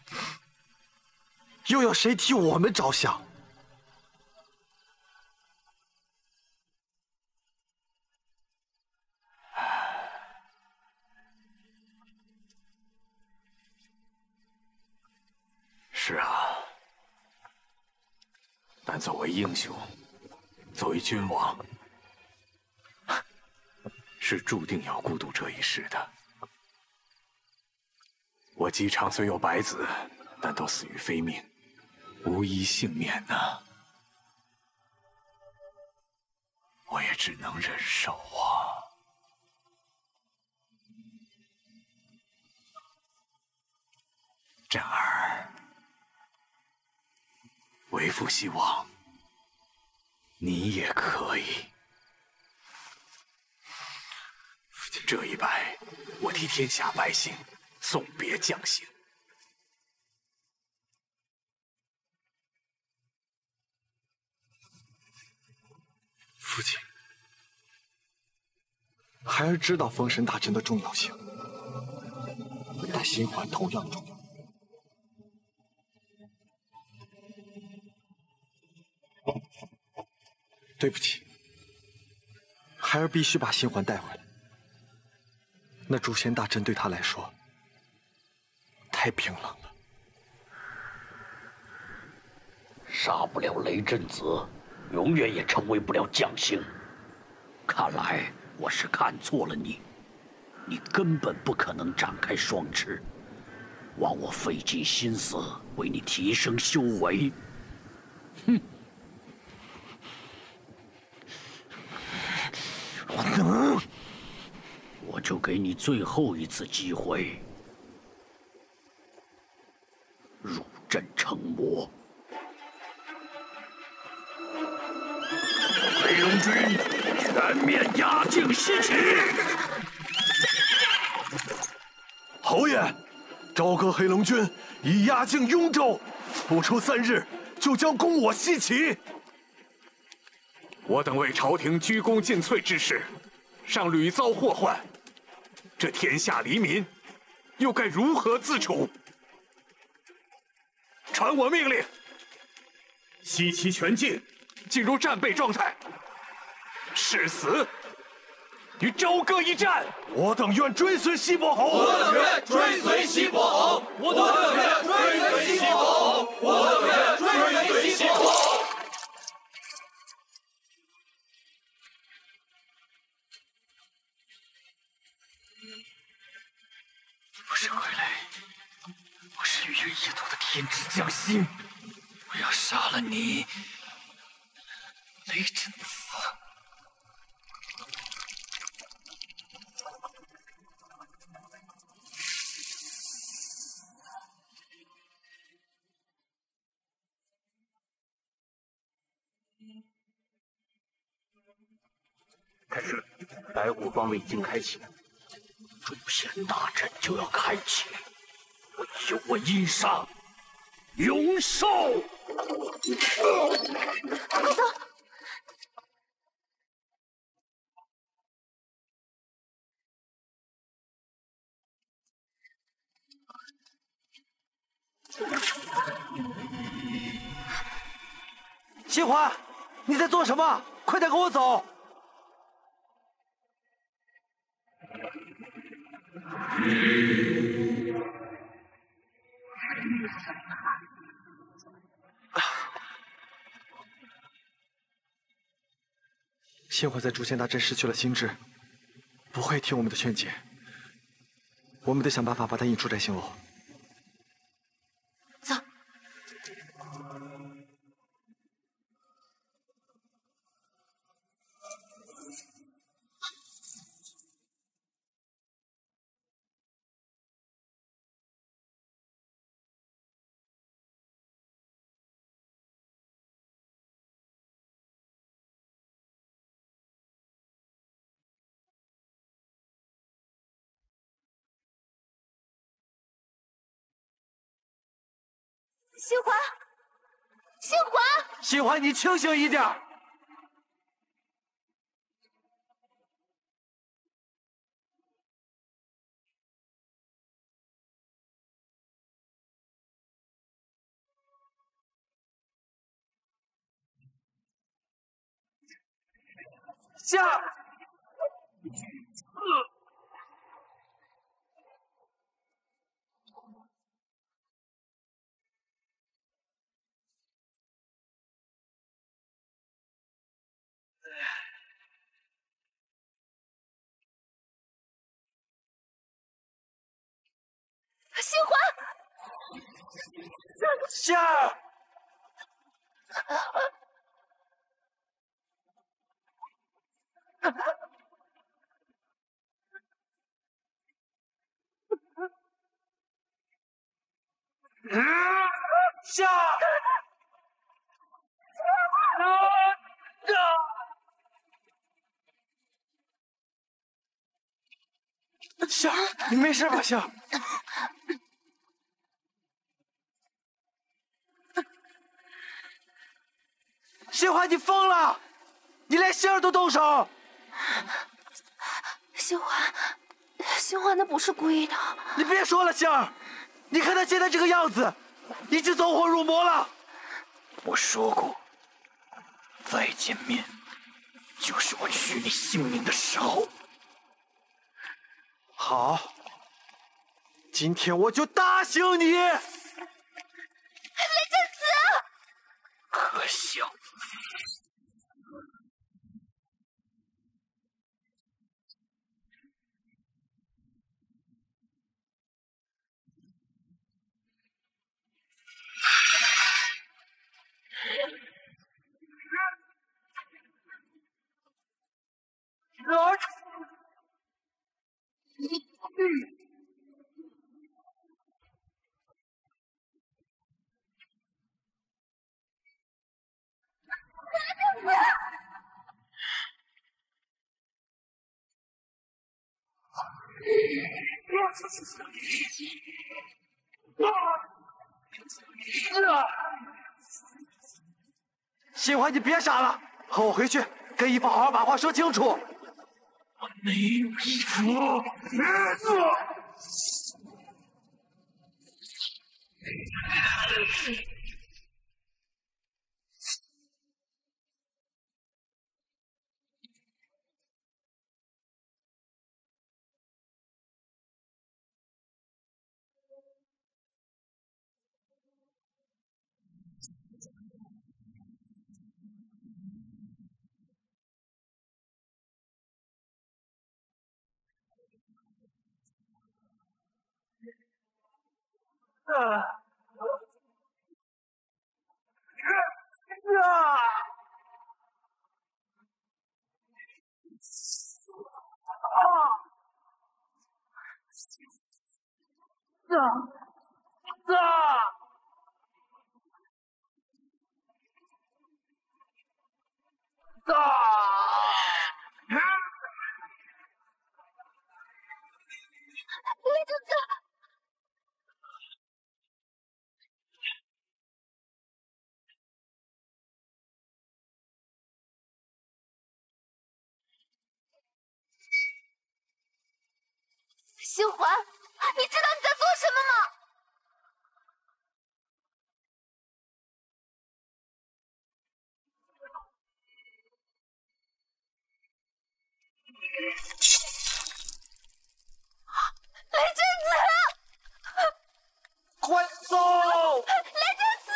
又有谁替我们着想？ 是啊，但作为英雄，作为君王，是注定要孤独这一世的。 我姬昌虽有百子，但都死于非命，无一幸免呐。我也只能忍受啊。震儿，为父希望你也可以。这一拜，我替天下百姓。 送别将星， 父亲，孩儿知道封神大阵的重要性，但星环同样重要。对不起，孩儿必须把星环带回来。那诛仙大阵对他来说。 太冰冷了， 杀不了雷震子，永远也成为不了将星。看来我是看错了你，你根本不可能展开双翅，枉我费尽心思为你提升修为。哼！我就给你最后一次机会。 入阵成魔，黑龙军全面压境西岐。 侯爷，朝歌黑龙军已压境雍州，不出3日就将攻我西岐。 我等为朝廷鞠躬尽瘁之事，尚屡遭祸患，这天下黎民又该如何自处？ 传我命令，西岐全境进入战备状态，誓死与朝歌一战。 我等愿追随西伯侯。 我等愿追随西伯侯。我等愿追随西伯侯。我等愿追随西伯侯。 不是傀儡。 我是宇文一族的天之将星，我要杀了你，雷震子！ 太师，白虎方位已经开启，诛仙大阵就要开启。我有我因杀， 永寿。 快走！ 新欢，你在做什么？快点跟我走！新欢在诛仙大阵失去了心智，不会听我们的劝解。我们得想办法把他引出摘星楼。 走。新欢，新欢， 新欢，你清醒一点！下。 新欢， 下。下。夏儿，你没事吧？夏儿，新欢，你疯了！你连星儿都动手！ 新欢，新欢，那不是故意的。 你别说了，星儿，你看他现在这个样子，已经走火入魔了。 我说过，再见面就是我取你性命的时候。 好，今天我就打醒你！雷震子， 可笑！ 新欢，你别傻了，和我回去，跟义父好好把话说清楚。 我没有义父。 雷震子。 星环，你知道你在做什么吗？雷震子， 快走！ 雷震子！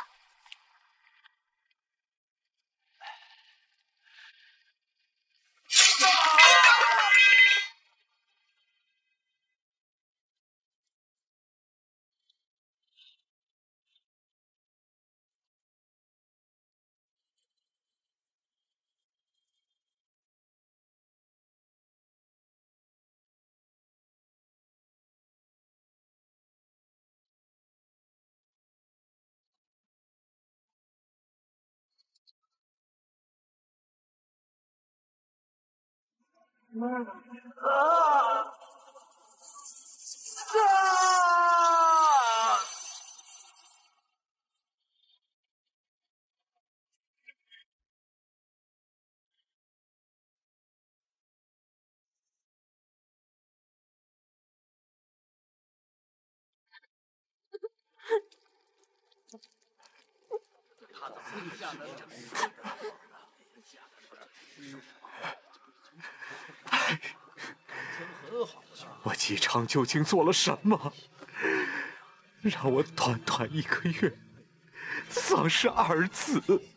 我姬昌究竟做了什么，让我短短1个月丧失儿子？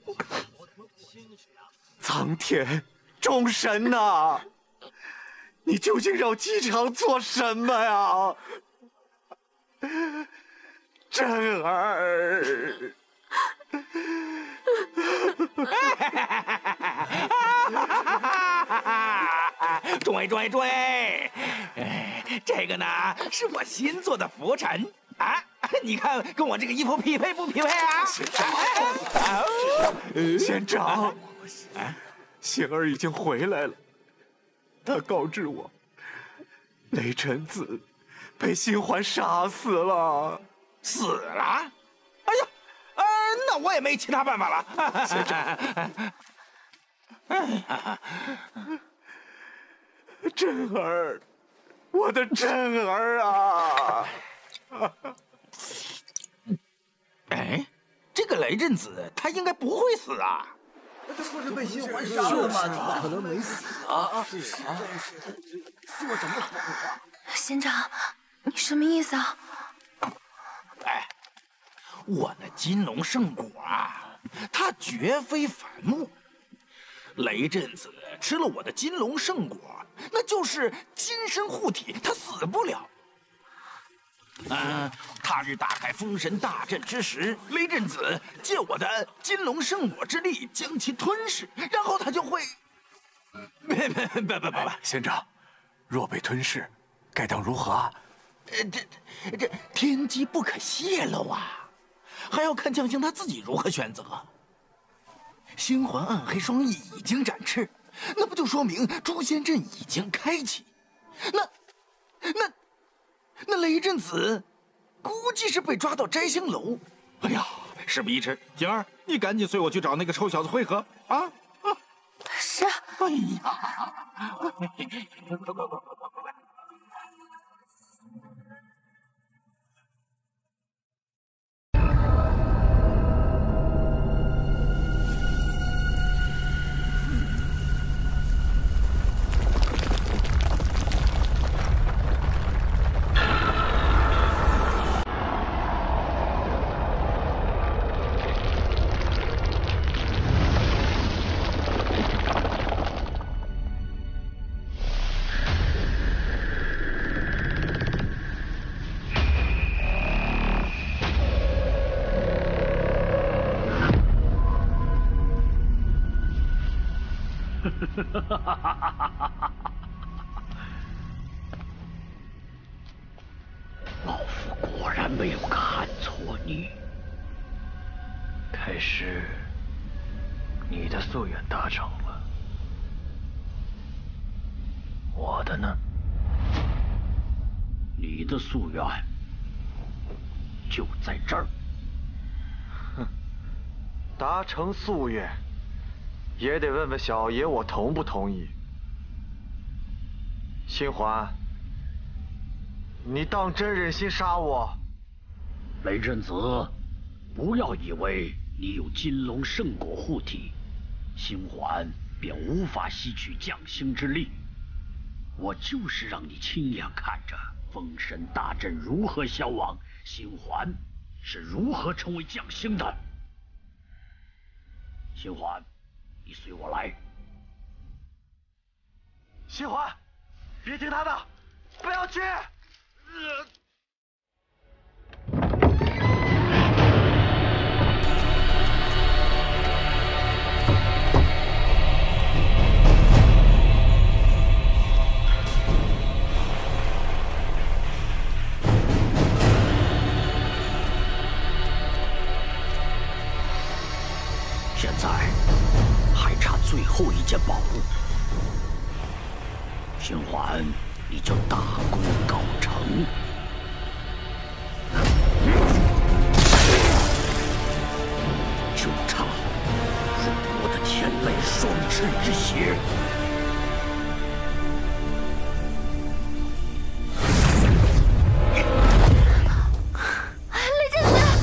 苍天，众神呐，你究竟让姬昌做什么呀？真儿。 追！这个呢是我新做的拂尘啊，你看跟我这个衣服匹配不匹配啊？ 县长，星儿已经回来了，他告知我，雷震子被星环杀死了。 死了？哎呀，那我也没其他办法了。 县长。真儿，我的真儿啊！ 哎，这个雷震子他应该不会死啊！ 他不是被星环杀了吗？怎么可能没死啊？是啊，说什么谎话？ 县长，你什么意思啊？ 哎，我那金龙圣果啊，它绝非凡物。雷震子吃了我的金龙圣果，那就是金身护体，他死不了。他日打开封神大阵之时，雷震子借我的金龙圣果之力将其吞噬，然后他就会……不， 县长，若被吞噬，该当如何啊？ 这天机不可泄露啊，还要看将星他自己如何选择。星环暗黑双翼已经展翅，那不就说明诛仙阵已经开启？那雷震子估计是被抓到摘星楼。哎呀，事不宜迟，景儿，你赶紧随我去找那个臭小子会合啊！ 是。 哎呀，快！ 老夫果然没有看错你。 开始，你的夙愿达成了，我的呢？ 你的夙愿就在这儿。 哼，达成夙愿也得问问小爷我同不同意。星环， 你当真忍心杀我？ 雷震子，不要以为你有金龙圣果护体，星环便无法吸取将星之力。我就是让你亲眼看着封神大阵如何消亡，星环是如何成为将星的。星环，你随我来。 星环，别听他的，不要去！ 现在还差最后一件宝物，星环，你就大功告成。就差入我的天雷双翅之血。 雷震子！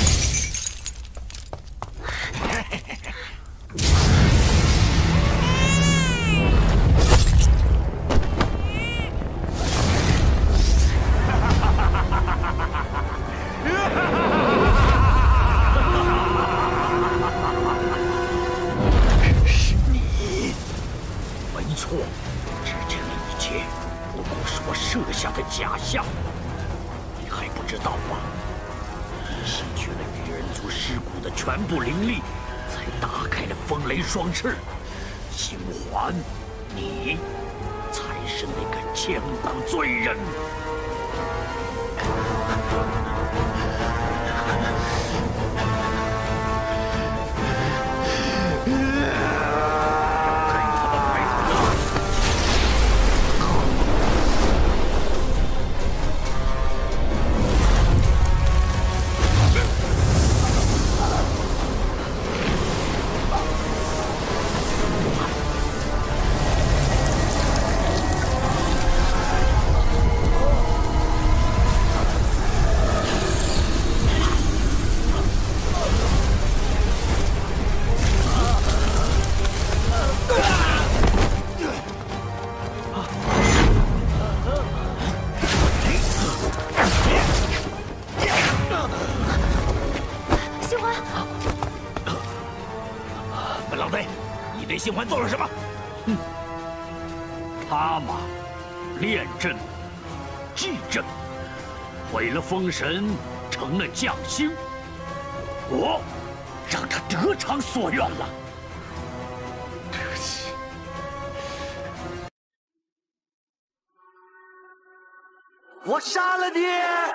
是你，没错，之前的一切不过是我设下的假象，你还不知道吗？你吸取了羽人族尸骨的全部灵力，才打开了风雷双翅。星环，你才是那个千古罪人。 星环， 本老贼，你对星环做了什么？哼，他嘛，炼阵、祭阵，毁了封神，成了将星。我让他得偿所愿了。对不起。 我杀了你！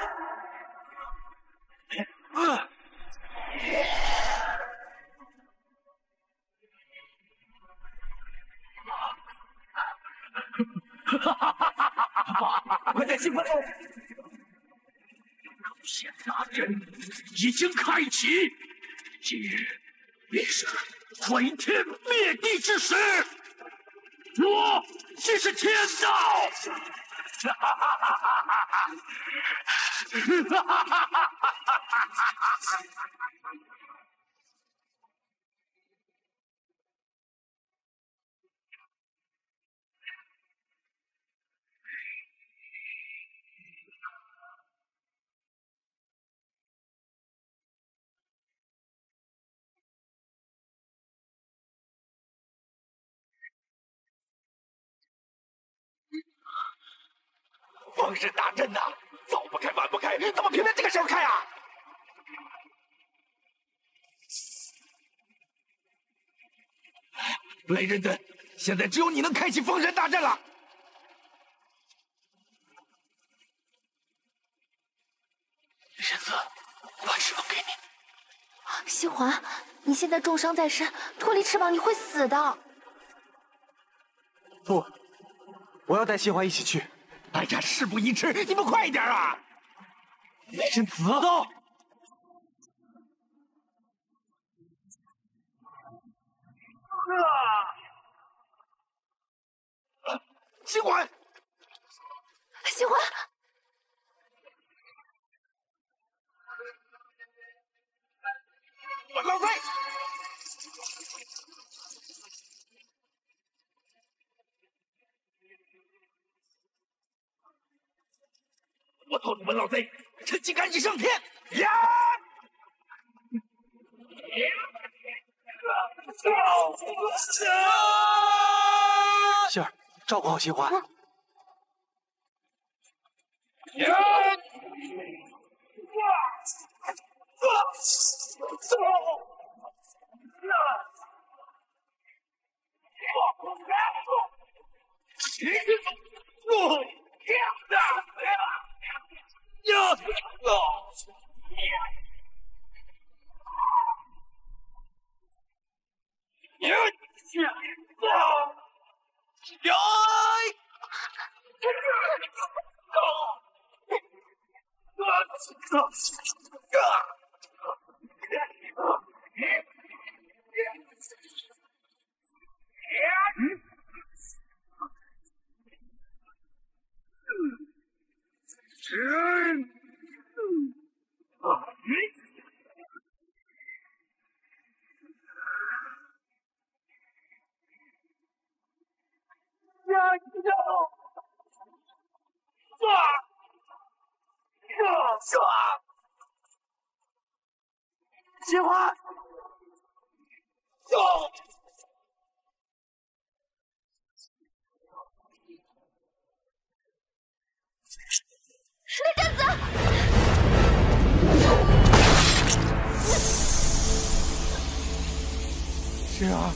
快点兴奋！诛仙大阵已经开启，今日便是毁天灭地之时。我即是天道！ 封神大阵呐，早不开晚不开，怎么偏偏这个时候开啊？雷震子，现在只有你能开启封神大阵了。 神子，把翅膀给你。星环，你现在重伤在身，脱离翅膀你会死的。 不，我要带星环一起去。 哎呀，事不宜迟，你们快一点啊！ 雷震子，走！ 星环， 星环， 我拖住文老贼，趁机赶紧上天！呀！ 杏儿，照顾好新欢。新欢， 石内贞子， 杏儿。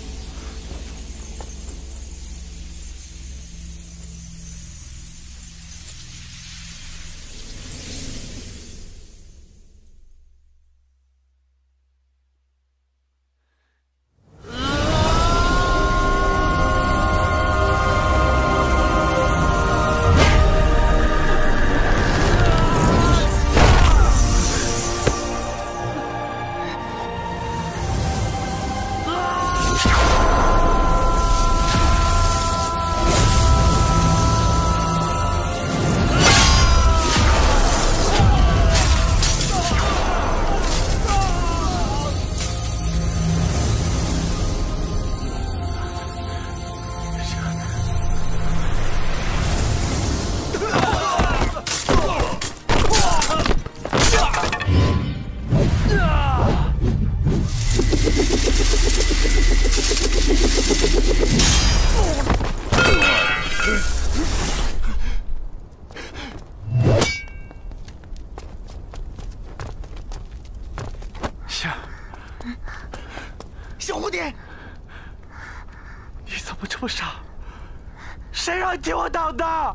小蝴蝶， 你怎么这么傻？谁让你替我挡的？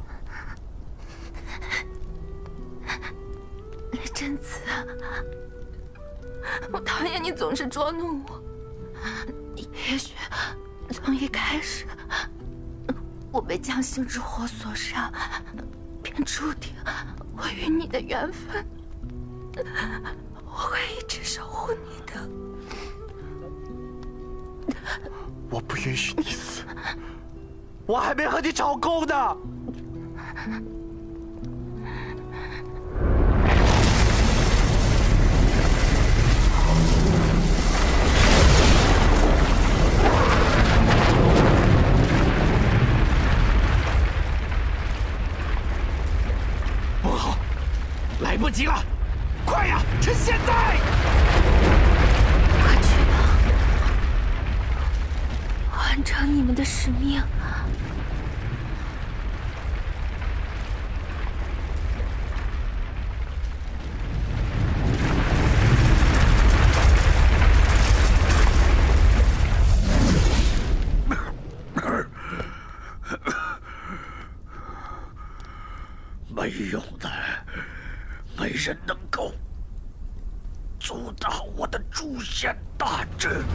贞子，我讨厌你总是捉弄我。也许从一开始，我被将星之火所伤，便注定我与你的缘分。我会一直守护你的。 我不允许你死，我还没和你吵够呢。 不好，来不及了！快呀，趁现在！ 快去吧，完成你们的使命。 没用的，没人能够阻挡我的诛仙大阵。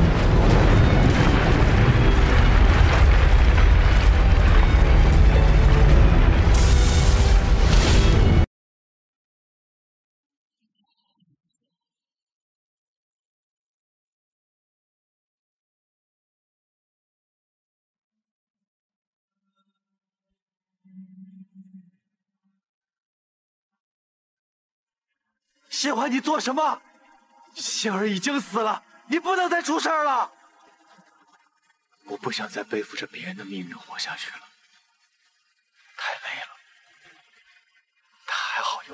新欢，你做什么？杏儿已经死了，你不能再出事了。我不想再背负着别人的命运活下去了，太累了。他还好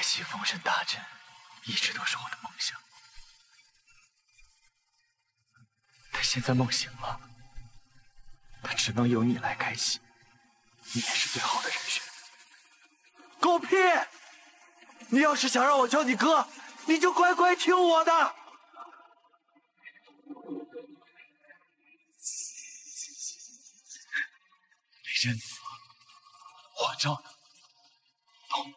启封神大阵一直都是我的梦想，但现在梦醒了，它只能由你来开启，你也是最好的人选。狗屁！你要是想让我叫你哥，你就乖乖听我的。李真子，我赵能懂。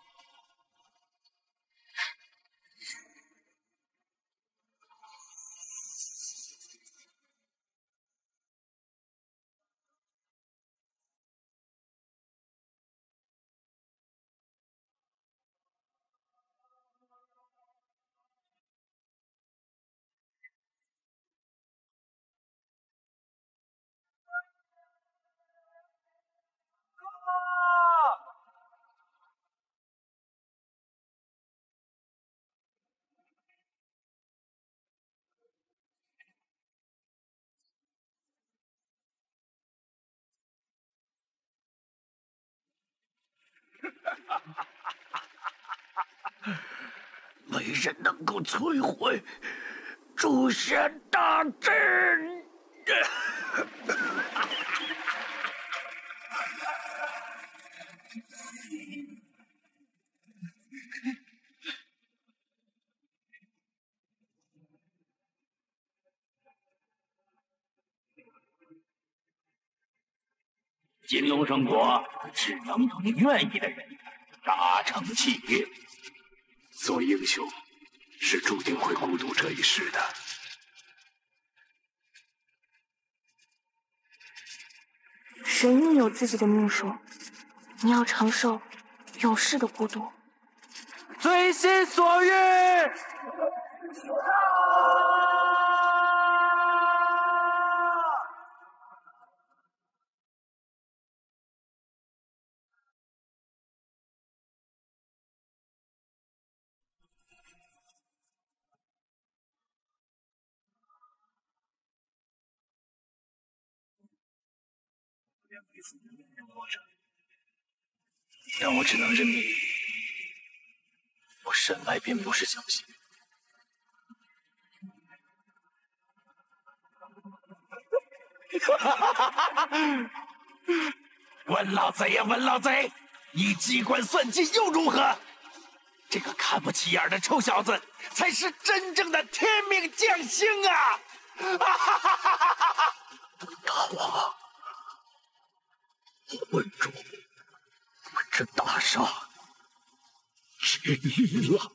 没人能够摧毁诛仙大阵。金龙圣国只能同愿意的人达成契约。做英雄是注定会孤独这一世的。 神应有自己的命数，你要承受永世的孤独。 随心所欲。但我只能认命。我生来便不是侥幸。 问老贼呀，问老贼，你机关算尽又如何？这个看不起眼的臭小子，才是真正的天命将星啊！ 大王，我问主，这大厦尽力了。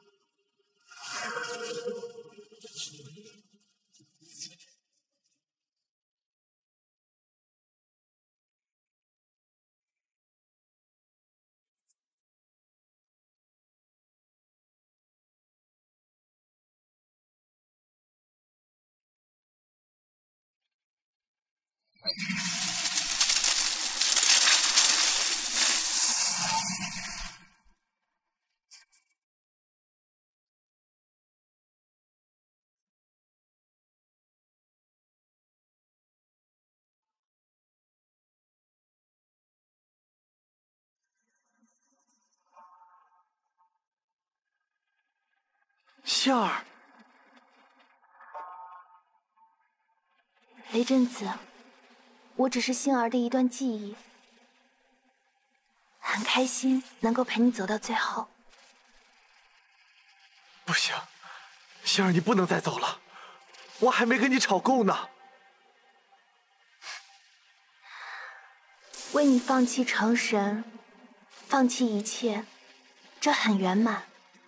杏儿， 雷震子，我只是杏儿的一段记忆，很开心能够陪你走到最后。 不行，杏儿，你不能再走了，我还没跟你吵够呢。 为你放弃成神，放弃一切，这很圆满。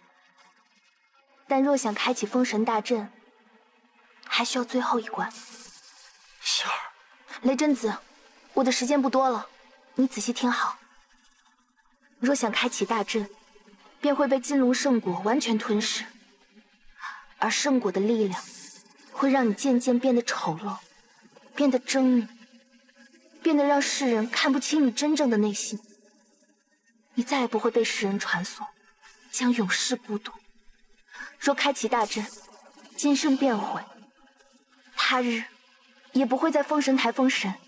但若想开启封神大阵，还需要最后一关。 杏儿， 雷震子，我的时间不多了，你仔细听好。若想开启大阵，便会被金龙圣果完全吞噬，而圣果的力量会让你渐渐变得丑陋，变得狰狞，变得让世人看不清你真正的内心。你再也不会被世人传颂，将永世孤独。若开启大阵，今生便毁，他日也不会在封神台封神。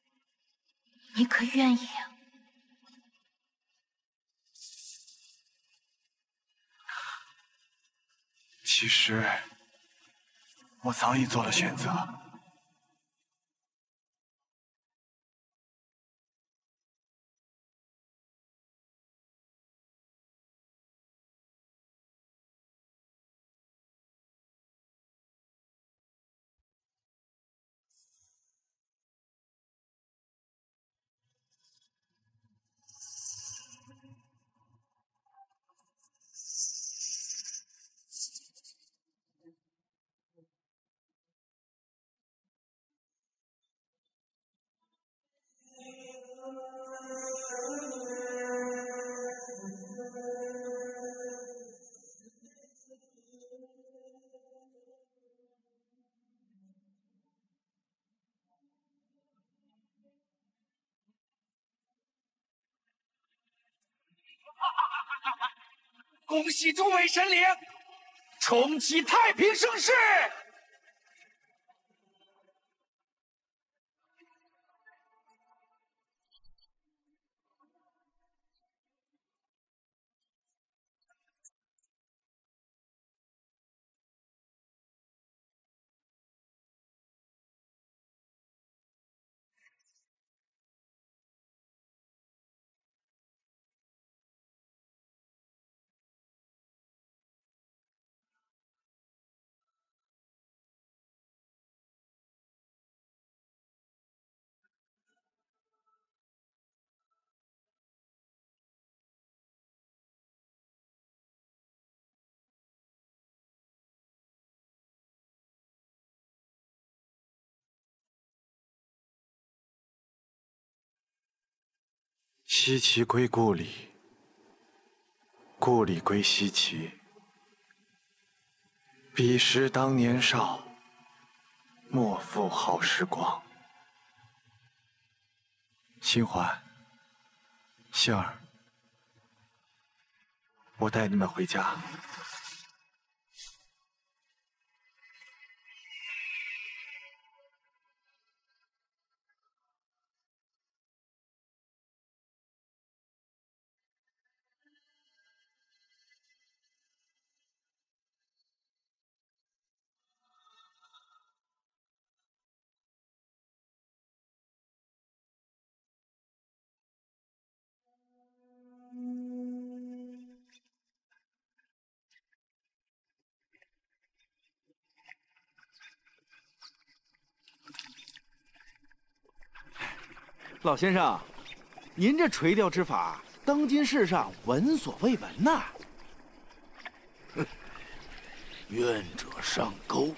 你可愿意啊？ 其实，我早已做了选择。 恭喜诸位神灵，重启太平盛世！ 西岐归故里，故里归西岐。彼时当年少，莫负好时光。新环、杏儿，我带你们回家。 老先生，您这垂钓之法，当今世上闻所未闻呐！ 愿者上钩。